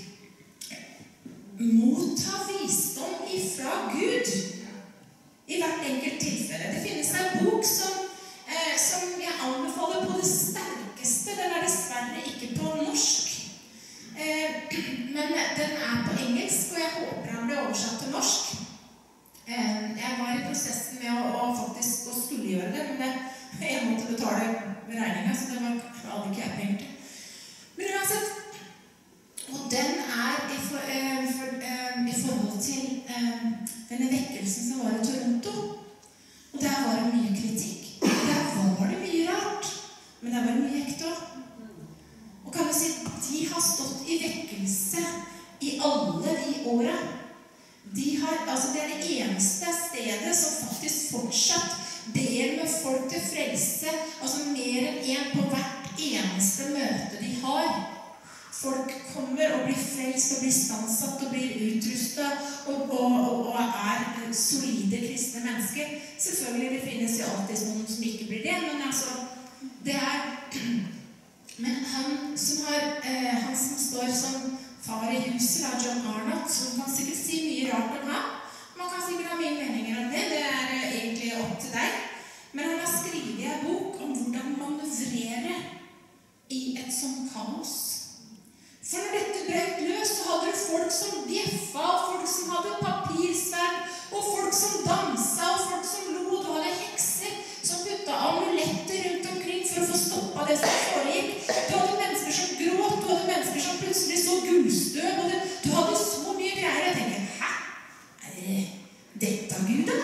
S1: motta visdom ifra Gud i hvert enkelt tilfelle. Det finnes en bok som, eh, som jeg anbefaler på det sterkeste. Den er dessverre ikke på norsk. Eh, men den er på engelsk, og jeg håper han blir oversatt til norsk. Eh, jeg var i prosessen med å, å faktisk å skulle gjøre det, men det, jeg måtte betale regningen, så det var aldri ikke jeg penger til. Men uansett, og den er i, for, eh, for, eh, i forhold til eh, denne vekkelsen som var i Toronto. Og der var det mye kritikk. Der var det mye rart, men der var det mye ekte også. Og kan du si, de har stått i vekkelse i alle de åra. De har, altså det er det eneste stedet som faktisk fortsatt ber med folk til frelse, altså mer enn en på hvert eneste møte de har. Folk kommer og blir frelst og blir standsatt og blir utrustet og, og, og, og er solide kristne mennesker. Selvfølgelig det finnes jo alltid noen som ikke blir det, men altså, det er... Men han som, har, eh, han som står som far i huset, da, John Arnott, som kan sikkert si mye rart om ham. Man kan sikkert ha mye meninger om det, det er eh, egentlig opp til deg. Men han har skrevet en bok om hvordan manøvrere i et sånt kaos. For når dette brøt løs, så hadde du folk som bjeffa, og folk som hadde papirsverd, og folk som dansa, og folk som lo. Du hadde hekser som putta amuletter rundt omkring for å få stoppa det som foregikk. Du hadde mennesker som gråt, du hadde mennesker som plutselig så gullstøv, og det, du hadde så mye greier. Jeg tenker, hæ? Er det dette Gud da?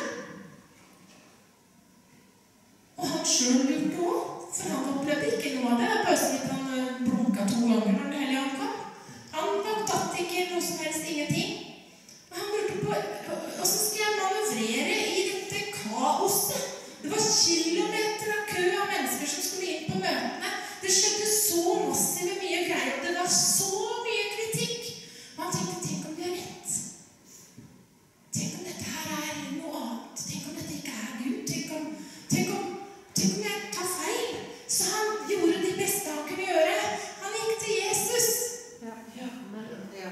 S1: Og han selv lurte også, for han opplevde ikke noe av det. Bare så vidt han blunka to ganger når det hele han kom. Han datt ikke noe som helst, ingenting. Og han lurte på, og så skal jeg manøvrere i dette kaoset. Det var kilometer av kø av mennesker som skulle inn på møtene. Det skjedde så massive mye greier, og det var så mye kritikk. Og han tenkte, tenk om det er rett. Tenk om dette her er noe annet. Tenk om dette ikke er Gud. Tenk om, tenk om, tenk om jeg tar feil. Så han gjorde det beste han kunne gjøre. Han gikk til Jesus. Ja, ja, ja.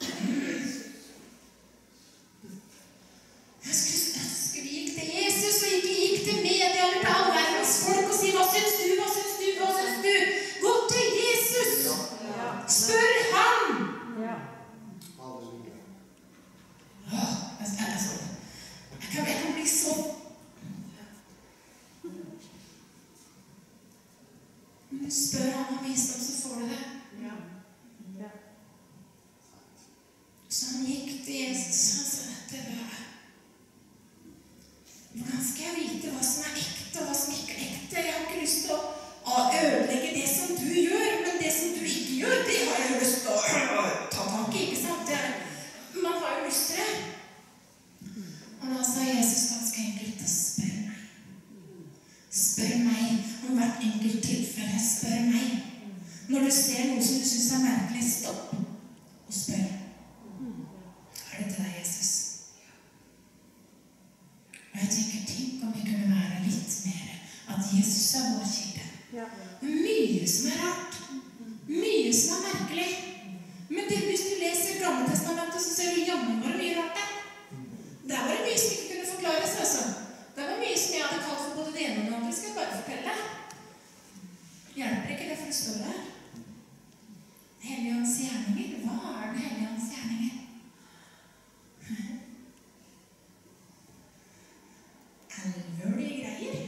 S1: Jeg skulle ønske vi gikk til Jesus, og ikke gikk til media eller til all verdens folk og si, hva syns du, hva syns du, hva syns du? Gå til Jesus! Spør han! Ja. Åh, altså, jeg kan, jeg kan bli så... Men du spør han om visdom, så får du det. Ja. Ja. Så han gikk til Jesus, han sa, det var... Hvordan skal jeg vite hva som er ekte og hva som ikke er ekte? Jeg har ikke lyst til å ødelegge det som du gjør, men det som du ikke gjør, Når du ser noe som du synes er merkelig, stopp og spør. Er det til deg, Jesus? Og jeg tenker, tenk om vi kunne være litt mer at Jesus er vår kilde. Mye som er rart. Mye som er merkelig. Men det, hvis du leser Gamle Testamentet, så ser du jammen var det mye rart der. Der var det mye som ikke kunne forklares, altså. Det var mye som jeg hadde kalt for både det ene og det andre. Skal jeg bare fortelle deg. Hjelper ikke det for det står der? Helligåndens gjerninger. Hva er den Helligåndens gjerninger? Alvorlige greier.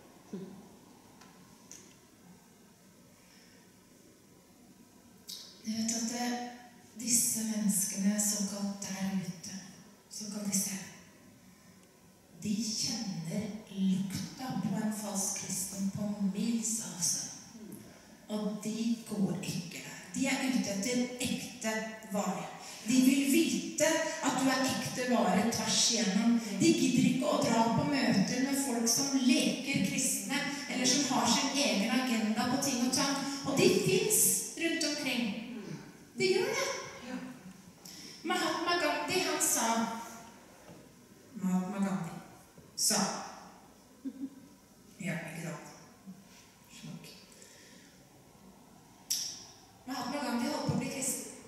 S1: Du vet at det, disse menneskene såkalt der ute, såkalt disse, de kjenner lukta på en falsk kristen på mils avstand. Og de går ikke der. De er ute etter ekte vare. De vil vite at du er ekte vare tvers igjennom. De gidder ikke å dra på møter med folk som leker kristne, eller som har sin egen agenda på ting og tang. Og de finnes rundt omkring. De gjør det. Mahatma Gandhi, han sa Mahatma Gandhi sa ja, ikke sant? Snakk. Mahatma Gandhi holdt på å bli kristen.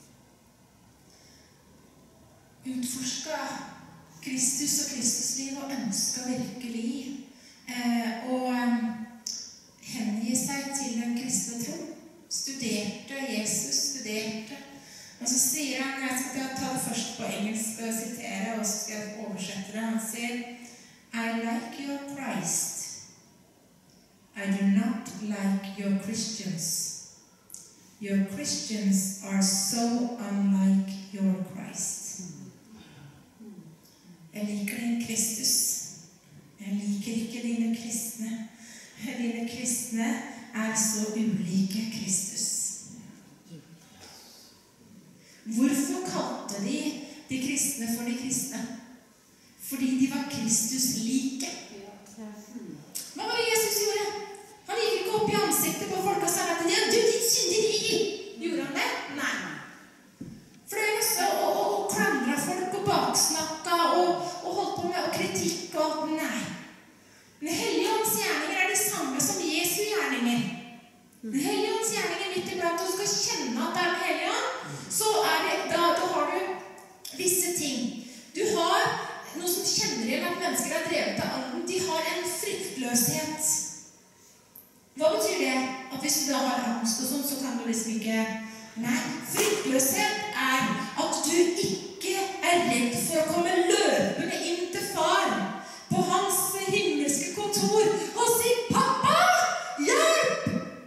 S1: Utforsket Kristus og Kristusliv og ønsket virkelig eh, å hengi seg til den kristne tro. Studerte Jesus, studerte. Og så sier han, jeg skal ta det først på engelsk og sitere, og så skal jeg oversette det. Han sier, I like your Christ. I do not like your Christians. Your Christians are so unlike your Christ. Jeg liker din Kristus. Jeg liker ikke dine kristne. Dine kristne er så ulike Kristus. Hvorfor kalte de de kristne for de kristne? Fordi de var Kristus-like. Hva var det Jesus gjorde? Han gikk ikke opp i ansiktet på folk og sa at ja, du, ditt synderi! Gjorde han det? Nei. Fløy også og, og, og klandret folk og baksnakket og, og holdt på med og kritikk og nei. Den Helligåndens gjerninger er de samme som Jesu gjerninger. Den Helligåndens gjerninger midt iblant, og du skal kjenne at det er den Helligånd, så er det, da, da har du visse ting. Du har noe som kjenner igjen at mennesker er drevet av ånden. De har en fryktløshet. Hva betyr det? At hvis du da har angst og sånn, så kan du liksom ikke... Nei, fryktløshet er at du ikke er redd for å komme løpende inn til far på hans himmelske kontor og si, pappa, hjelp!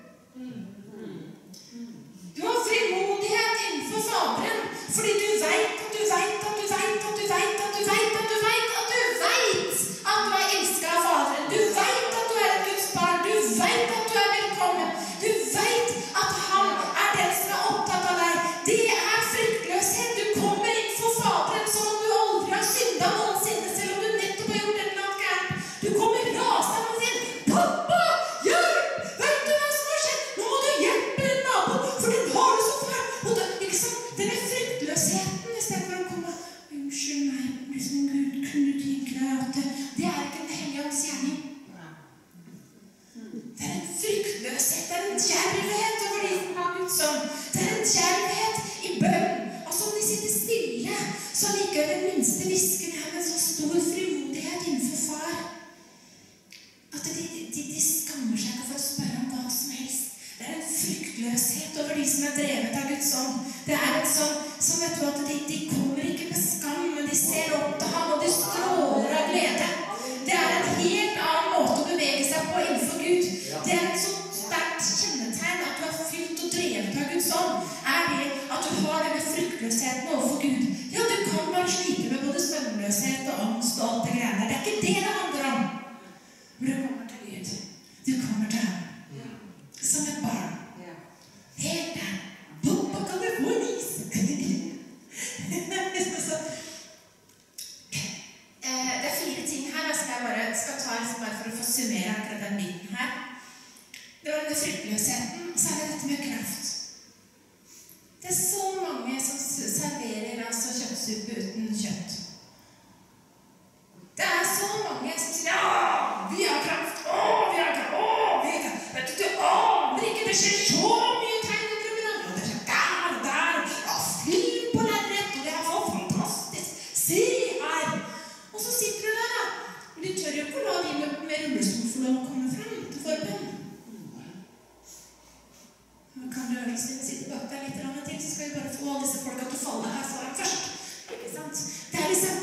S1: Du har frimodighet innenfor faderen, fordi du vet at du vet at du vet at du vet at du vet at du vet at du vet at du er elsket av faderen. Du vet at du er et Guds barn. Du vet at du er velkommen. Du vet at han er den som er opptatt av deg. Det er fryktløshet. Du kommer inn for faderen som om du aldri har syndet noensinne, selv om du nettopp har gjort et eller annet gærent. Du kommer rasende og sier, pappa, hjelp! Vet du hva som har skjedd? Nå må du hjelpe din nabo, for den har det så fælt. Og det, ikke sant? Den er fryktløsheten i stedet for å komme. Unnskyld meg, liksom Gud, kunne du tenke deg at det, det er ikke en Helligåndens gjerning. Det er en fryktløshet, det er en kjærlighet over de som har Guds ånd. Det er en kjærlighet i bønn. Altså om de sitter stille, så liker den minste visken her med så stor frimodighet innenfor far. At de, de, de skammer seg ikke for å spørre om hva som helst. Det er en fryktløshet over de som er drevet av Guds ånd. Det er en sånn, som vet du at de, de kommer ikke med skam, men de ser opp til ham, og de stråler av glede. Det er en helt annen måte å bevege seg på innenfor Gud. Det er et så sterkt kjennetegn at du er fylt og drevet av Guds ånd, er det at du har denne fryktløsheten overfor Gud. Ja, du kan bare slite med både søvnløshet og angst og alt det greiene. Det er ikke det det handler om. Men du kommer til Gud. Du kommer til ham. Som et barn. Helt der. Pappa, kan du få en is? Det er fire ting her som jeg bare skal ta liksom bare for å få summere akkurat den biten her. Det var denne fryktløsheten. Så så er det dette med kraft. Det er så mange som serverer altså kjøttsuppe uten kjøtt. Det er så mange som sier, ja, vi har kraft, å, vi har kraft, å, vi har kraft. Vet du, du aner ikke, det skjer så mye tegn under min og det skjer der og der, ja, film på lerret, og det er så fantastisk. Se her. Og så sitter du der, da. Men de tør jo ikke å la de med, med rullestol få lov å komme frem til forbønn. Kan du øve seg, sitte bak deg litt eller annet til, så skal vi bare få alle disse folka til å falle her foran først. Ikke sant? Det er liksom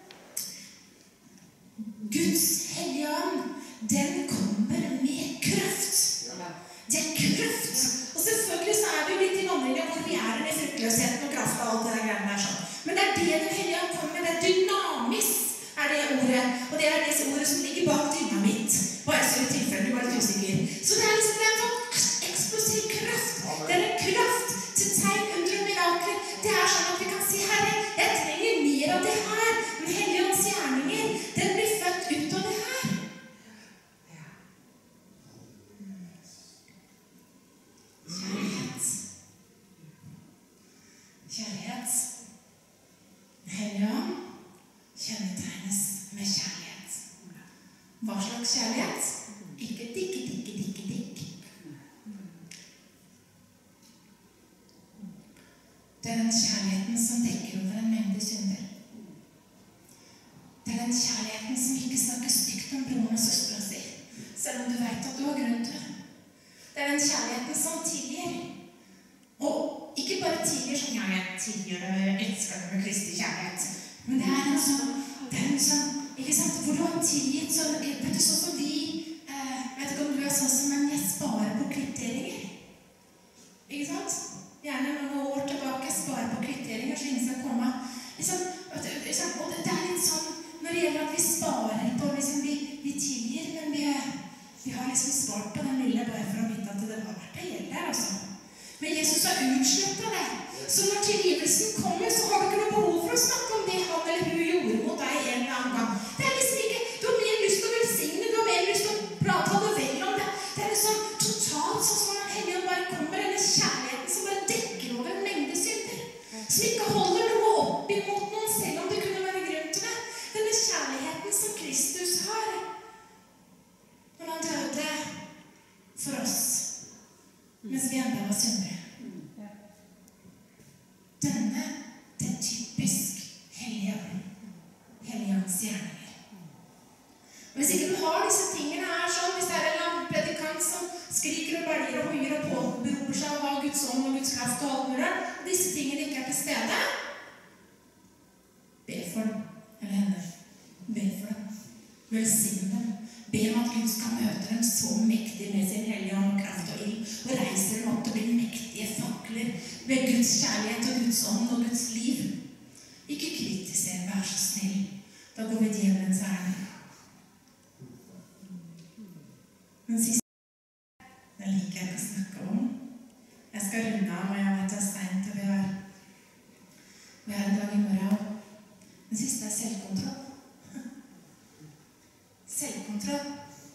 S1: Guds hellige ånd, den kommer med kraft. Det er kraft. Og selvfølgelig så er det jo litt i vandringen hvor vi er i fruktløsheten og kraft og alt det der greiene der sånn. Men det er det den hellige ånd kommer med. Det er dynamis, er det ordet. Og det er det ordet som ligger bak dynamitt. Bare så i tilfelle du var litt usikker. Så det er liksom det er en sånn eksplosiv kraft. Det er en kraft til tegn, under og mirakler. Det er sånn at vi kan si, Herre, jeg trenger mer av det her. Den hellige ånds gjerninger, den blir født ut av det her. Kjærlighet. Kjærlighet. Den hellige ånd kjennetegnes med kjærlighet. Hva slags kjærlighet? Ikke dikk, dikk, dikk, dikk. Det er den kjærligheten som dekker over en mengde synder. Det er den kjærligheten som ikke snakker stygt om broren og søsteren sin, selv om du vet at du har grunn til det. Det er den kjærligheten som tilgir. Og ikke bare tilgir som jeg tilgir og elsker det med Kristi kjærlighet. Men det er en sånn, det er en sånn, ikke sant, hvor du har tilgitt, så, vet du, sånn som vi, eh, vet ikke om du er sånn som, men jeg sparer på kvitteringer. Ikke sant? Gjerne noen år tilbake, spare på kvitteringer, så ingen skal komme. Liksom, og det er litt sånn, når det gjelder at vi sparer på, liksom, vi, vi tilgir, men vi, vi har liksom spart på den lille bare for å vite at det var verdt det gjelder, altså. Men Jesus har utslettet det. Så når tilgivelsen kommer, så har du ikke noe behov for å snakke om det han eller hun gjorde mot deg en eller annen gang. Det er liksom ikke, du har mer lyst til å velsigne, du har mer lyst til å prate det vel om det. Det er liksom totalt sånn som den hellige bare kommer, eller kjærligheten som bare dekker over en mengde synder. Som ikke holder noe opp imot noen, selv om det kunne være grunn til det. Denne kjærligheten som Kristus har, når han døde for oss, mens vi enda var syndere. Denne, det er typisk hellige ånd. Hellige ånds gjerninger. Og hvis ikke du har disse tingene her sånn, hvis det er en eller annen predikant som skriker og baljer og hoier og påberoper seg av Guds ånd og Guds kraft og alt mulig, og disse tingene ikke er til stede, be for dem, eller henne. Be for dem. Velsign dem. Be om at Gud skal møte dem så mektig med sin hellige ånd og kraft og ild, og reise dem opp til å bli mektige fakler ved Guds kjærlighet og Guds ånd og Guds liv. Ikke kritisere, vær så snill. Da går vi djevelens ærend. Den siste, den liker jeg ikke å snakke om. Jeg skal runde av, og jeg vet det er sent, og vi har, vi har en dag i morgen. Den siste er selvkontroll. Selvkontroll.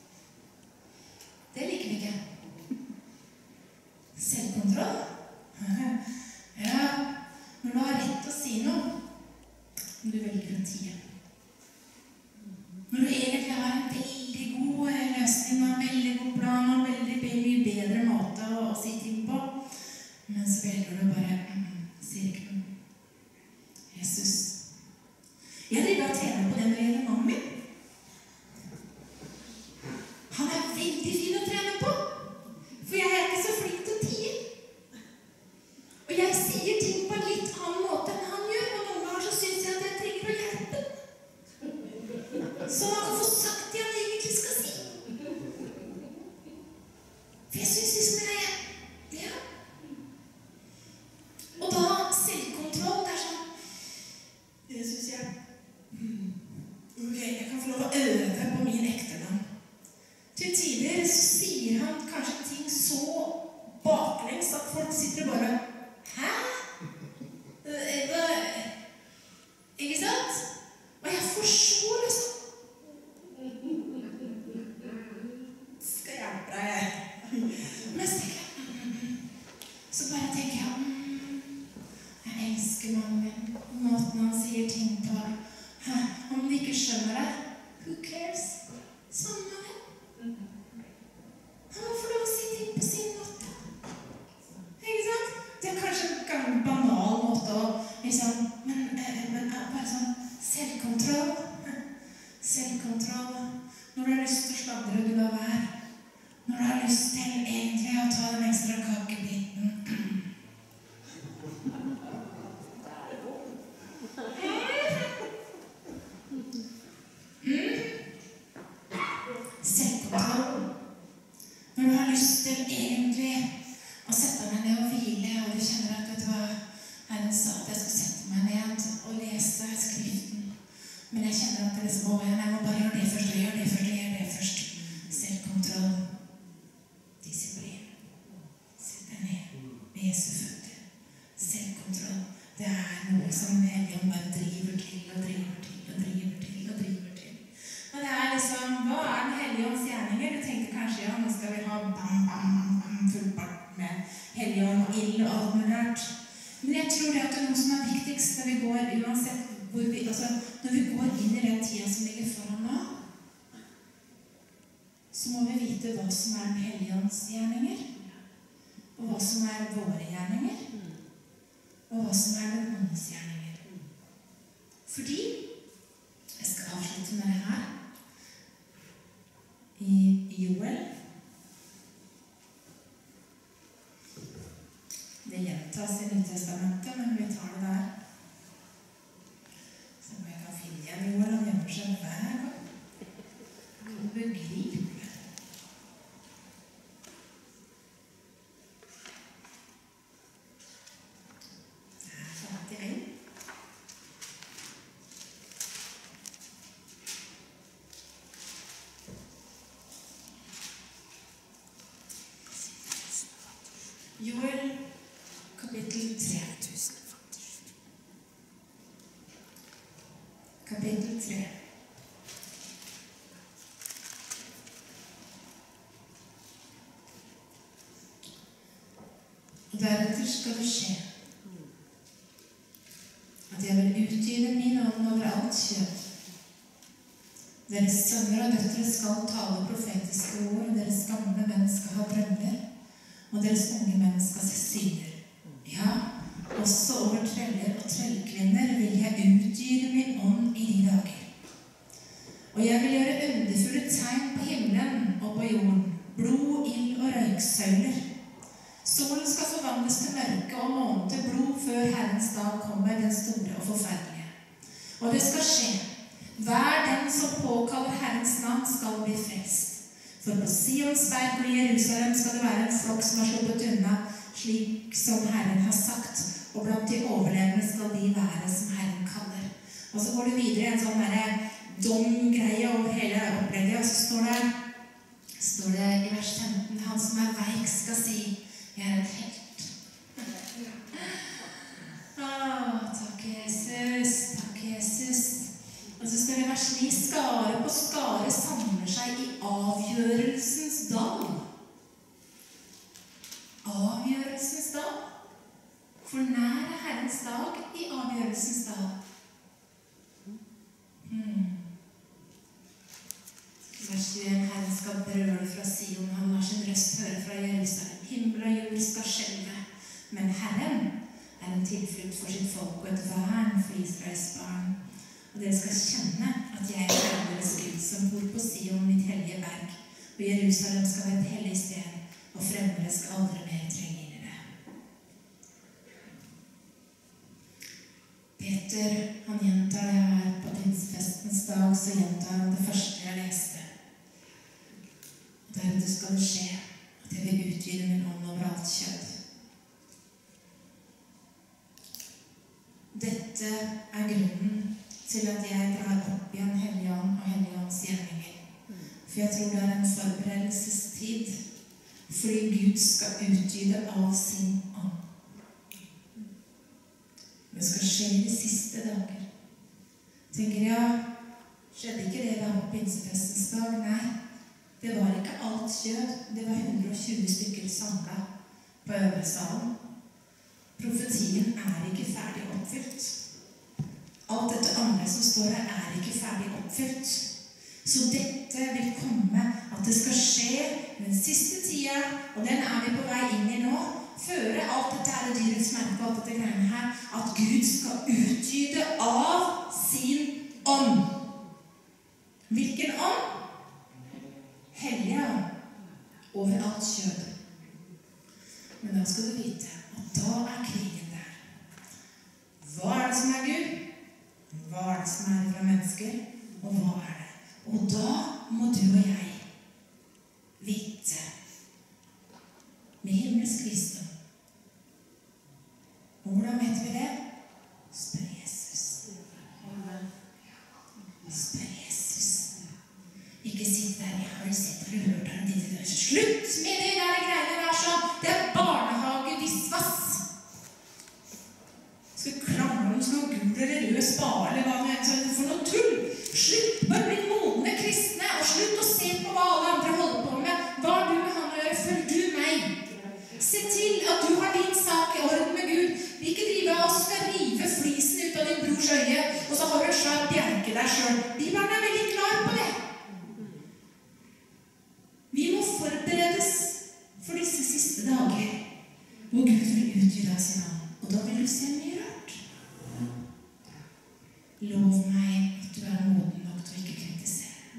S1: Det liker vi ikke. Selvkontroll? Ja, når du har rett til å si noe, om du velger å tie. Når du egentlig har en veldig god løsning og en veldig god plan og en veldig mye bedre måte å, å si ting på, men så velger du bare mm, sier ikke noe. Jesus. Jeg driver og trener på det når det gjelder mannen min. Han er veldig fin å trene på, for jeg er ikke så flink til å tie. Og jeg sier ting på en litt annen måte enn han gjør, og noen ganger så synes jeg at jeg trenger å hjelpe. Så han kan få sagt det han egentlig skal si. For jeg synes liksom det er, ja. Og da selvkontroll, det er sånn, det synes jeg, mm, ok, jeg kan få lov å øve på min ektemann. Til tider så sier han kanskje ting så baklengs at folk sitter og bare, hæ? Ikke sant? Og jeg får så lyst. Skal hjelpe deg. Men så tenker jeg, så bare tenker jeg, mm, jeg elsker mannen min, måten han sier ting på. Hæ, om de ikke skjønner det, who cares? Sånn er det. Han må få lov å si ting på sin måte. Ikke sant? Det er kanskje en banal måte å, liksom, men, men bare sånn selvkontroll. Selvkontroll. Når du har lyst til å sladre, du lar være. Når du har lyst til egentlig å ta den ekstra kakebiten. Mm. Selvkontroll. Når du har lyst til egentlig å sette deg ned og hvile, og du kjenner at, vet du hva, Herren sa at jeg skulle sette meg ned og lese skriften. Men jeg kjenner at det liksom, å, jeg må bare gjøre det først, og gjøre det først, og gjøre det først. Selvkontroll. Disiplin. Sett deg ned med Jesu føtter. Selvkontroll. Det er noe som Helligånd bare driver til, og driver til, og driver til, og driver til. Og det er liksom, hva er den Helligånds gjerninger? Du tenkte kanskje, ja, nå skal vi ha bam, bam, bam, full part med Helligånd og ild og alt mulig rart. Men jeg tror det at det er noe som er viktigst når vi går, uansett hvor vi, altså, når vi går inn i den tida som ligger foran nå, så må vi vite hva som er den Helligånds gjerninger, og hva som er våre gjerninger, og hva som er den åndes gjerninger. Fordi, jeg skal avslutte med det her, i Joel, det gjentas i Nyttestamentet, men vi tar det der. Så om jeg kan finne igjen Joel, han gjemmer seg hver gang. Kan du begripe? Der fant jeg inn. Joel, kapittel tre. Kapittel tre. Og deretter skal det skje at jeg vil utgyte min ånd over alt kjød. Deres sønner og døtre skal tale profetiske ord, deres gamle menn skal ha drømmer, og deres unge menn skal se syner. Ja, også over treller og trellkvinner vil jeg utgyte min ånd i de dager. Og jeg vil gjøre underfulle tegn på himmelen og på jorden, blod, ild og røyksøyler. Solen skal forvandles til mørke og månen til blod før Herrens dag kommer, den store og forferdelige. Og det skal skje. Hver den som påkaller Herrens navn skal bli frelst. For på Sions berg og i Jerusalem skal det være en flokk som har sluppet unna, slik som Herren har sagt, og blant de overlevende skal de være som Herren kaller. Og så går det videre en sånn der dom-greie over hele opplegget, og så står det, står det i vers femten, han som er veik skal si, jeg er en helt. Åh, takk Jesus, takk Jesus. Og så står det i vers ni, skare på skare samler seg i avgjørelsens dag. Avgjørelsens dag. For nær er Herrens dag i avgjørelsens dag. Hmm. Vers tjueen, Herren skal brøle fra Sion, han lar sin røst høre fra Jerusalem. Himmel og jord skal skjelve, men Herren er en tilflukt for sitt folk og et vern for Israels barn. Og dere skal kjenne at jeg er deres Gud som bor på Sion, mitt hellige berg. Og Jerusalem skal være et hellig sted, og fremmede skal aldri mer trenge inn i det. Peter, han gjentar det her på pinsefestens dag, så gjentar han det første jeg leste. Og deretter skal det skje at jeg vil utgyte min ånd over alt kjød. Dette er grunnen til at jeg drar opp igjen Helligånd og Helligånds gjerninger. For jeg tror det er en forberedelsestid, fordi Gud skal utgyte av sin ånd. Det skal skje i de siste dager. Tenker jeg, skjedde ikke det da på pinsefestens dag? Nei, det var ikke alt kjød. Det var hundre og tjue stykker samlet. på øvresalen. Profetien er ikke ferdig oppfylt. Alt dette andre som står her, er ikke ferdig oppfylt. Så dette vil komme, at det skal skje den siste tida, og den er vi på vei inn i nå, føre alt dette er dyrets merke og alt dette greiene her, at Gud skal utgyde av sin ånd. Hvilken ånd? Hellige ånd. Over alt kjød. Men da skal du vite at da er krigen der. Hva er det som er Gud? Hva er det som er fra mennesker? Og hva er det? Og da må du og jeg vite med himmelsk visdom. Og hvordan vet vi det? Spør Jesus. Spør Jesus. Ikke sitt der, jeg har sett og hørt her ditt i dag. Slutt med det der greiene der sånn. Det er barnehagevisvas. Skal krangle om sånn gul eller rød spade eller hva det er for noe tull. Slutt med å bli modne kristne, og slutt å se på hva alle andre holder på med. Hva har du med han å gjøre? Følg du meg. Se til at du har din sak i orden med Gud. Vi ikke drive av oss skal rive flisen ut av din brors øye, og så har du en svær bjerke der selv. Bibelen er veldig klar på det. Vi må forberedes for disse siste dager, hvor Gud vil utgjøre sin ånd. Og da vil du se mye rart. Lov meg at du er moden nok til å ikke kritisere.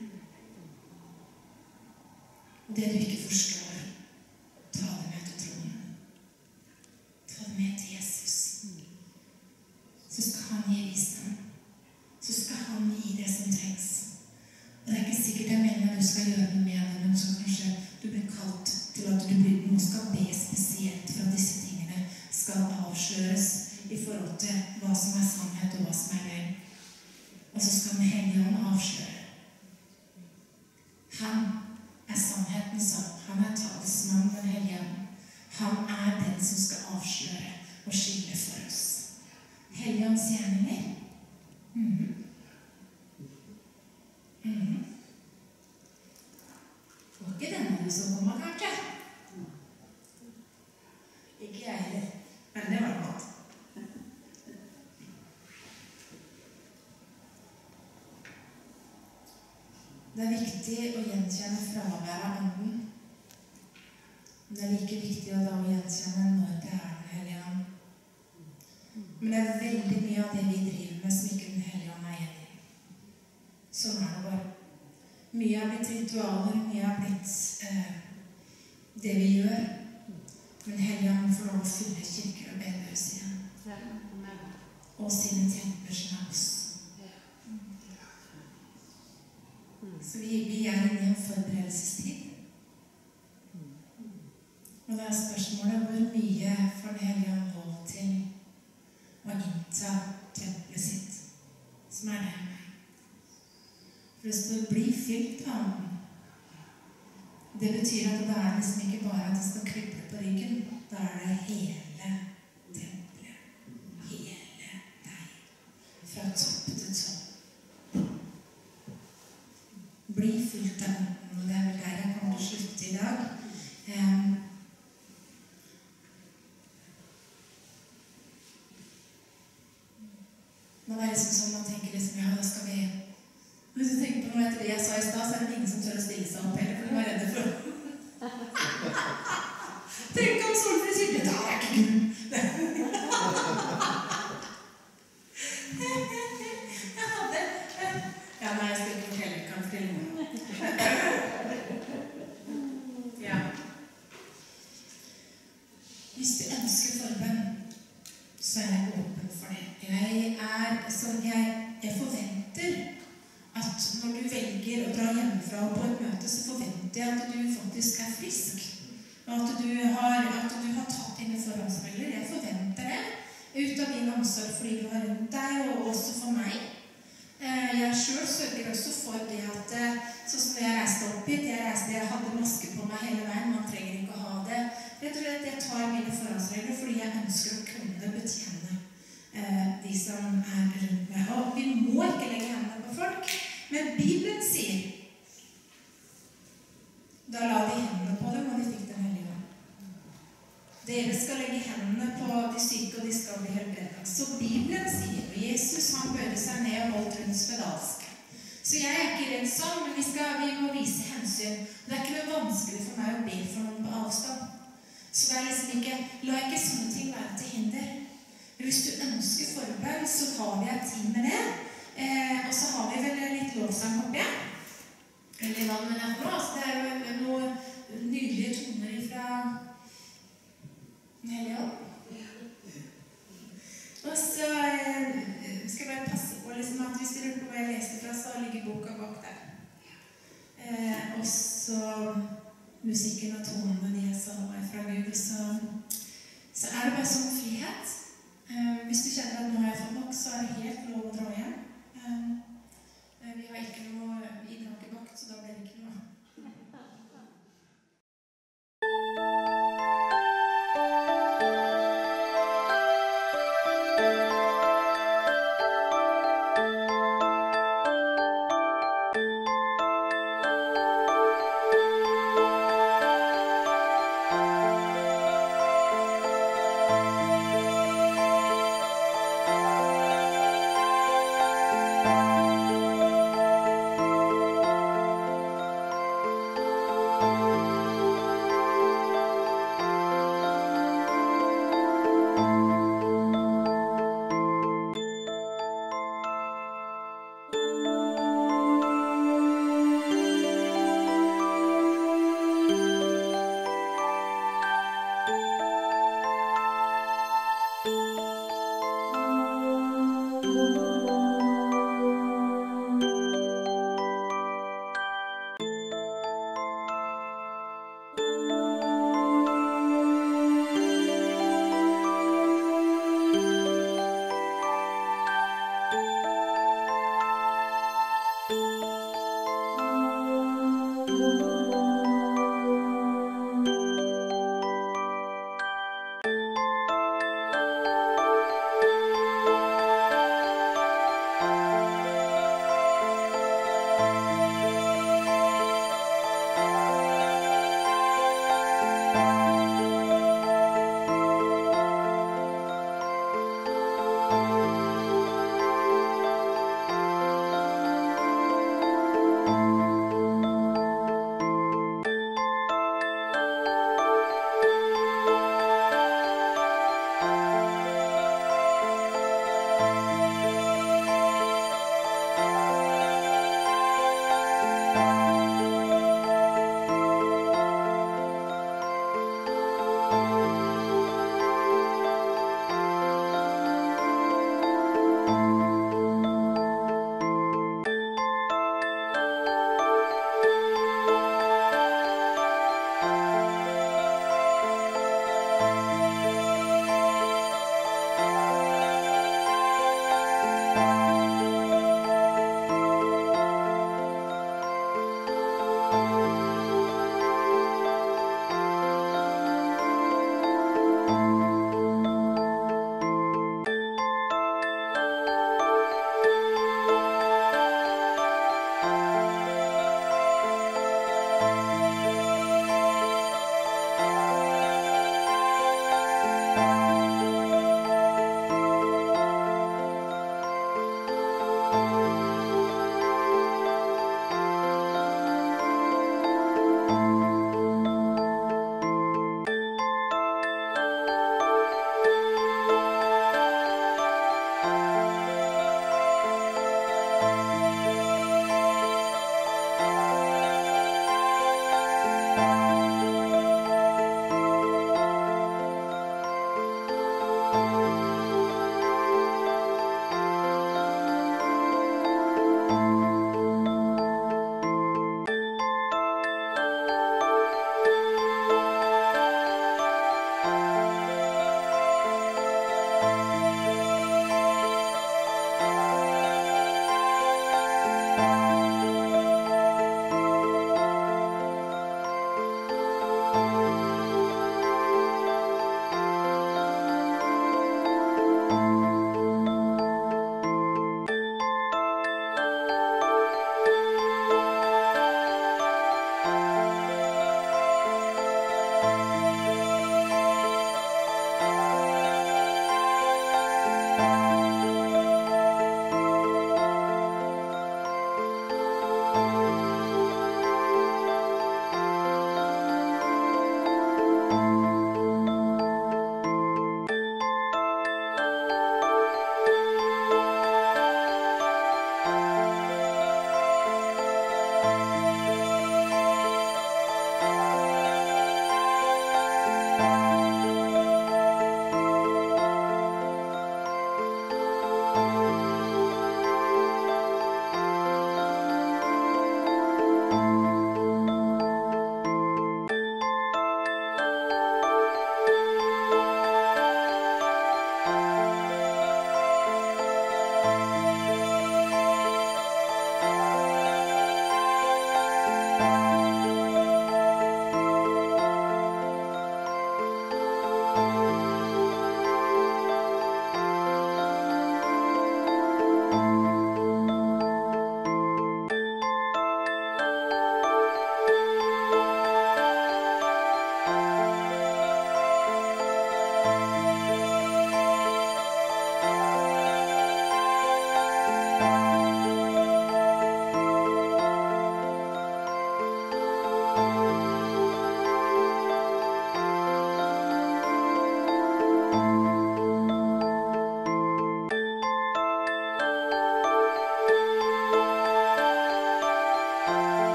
S1: Og det du ikke forstår, ta det med til tronen. Ta det med til Jesus. Så skal han gi visdom. Så skal han gi det som trengs. Og det er ikke sikkert jeg mener at du skal gjøre noe med det, men så kanskje du blir kalt til at du blir, nå skal be spesielt for at disse tingene skal avsløres i forhold til hva som er sannhet og hva som er løgn. Og så skal den hellige ånd avsløre. Han er sannhetens ånd. Han er talsmannen for den hellige ånd. Han er den som skal avsløre og skille for oss. Hellige ånds gjerninger. Mhm. Mhm. Det var ikke denne du som kom, kanskje? Ikke jeg heller. Men det var godt. Det er viktig å gjenkjenne fravær av ånden. Men det er like viktig å da gjenkjenne når det er den hellige ånd. Men det er veldig mye av det vi driver med som ikke den hellige ånd er enig i. Sånn er det bare. Mye er blitt ritualer, mye er blitt eh, det vi gjør. Men hellige ånd får lov å fylle kirker og bedehus igjen. Og sine templer som er oss. Så vi, vi er inne i en forberedelsestid. Og det er spørsmålet hvor mye får den hellige ånd lov til å innta tempelet sitt, som er det meg. For det står bli fylt av ånden. Det betyr at det er liksom ikke bare at det skal krible på ryggen. Da er det hele tempelet. Hele deg. Fra topp til topp. Bli fylt av ånden, og det er vel der jeg kommer til å slutte i dag. Um, Nå er det liksom sånn man tenker liksom, ja, da skal vi... Hvis du tenker på noe etter det jeg sa i sted, så er det ingen som tør å stille seg opp heller, for de var redde for. Tenk om Solfrid sier, det er ikke Gud. Jeg hadde... Ja, nei, jeg skal ikke fortelle, kan fortelle noe. Ja. Hvis du ønsker forbønn, så er jeg åpen for det. Jeg er, så jeg, jeg forventer at når du velger å dra hjemmefra på et møte, så forventer jeg at du faktisk er frisk. Og at du har, at du har tatt dine forhåndsregler. Jeg forventer det ut av din omsorg fordi du har rundt deg, og også for meg. Jeg selv sørger også for det at, sånn som jeg reiste opp hit, jeg reiste, jeg hadde maske på meg hele veien, man trenger ikke å ha det. Rett og slett, jeg tar mine forhåndsregler fordi jeg ønsker å kunne betjene eh, de som er rundt meg. Og vi må ikke legge hendene på folk, men Bibelen sier, da la de hendene på dem, og de fikk den hellige ånd. Det dere skal legge hendene på de syke, og de skal bli helbredet. Så Bibelen sier, og Jesus han bøyde seg ned og holdt rundt spedalske. Så jeg er ikke redd sånn, men vi, skal, vi må vise hensyn. Det er ikke noe vanskelig for meg å be for noen på avstand. Så det er liksom ikke, la ikke sånne ting være til hinder. Men hvis du ønsker forbønn, så har vi et team med det. Eh, og så har vi vel litt lovsang oppi. Eller hva det er for noe. Altså, det er jo noen nydelige toner fra Hellige Ånd. Og så eh, skal jeg bare passe på liksom, at hvis du lurer på hva jeg leste fra, så ligger boka bak der. Eh, og så musikken og tonene de jeg sa var fra Gud, så, så er det bare sånn frihet. Eh, hvis du kjenner at nå har jeg fått nok, så er det helt lov å dra hjem.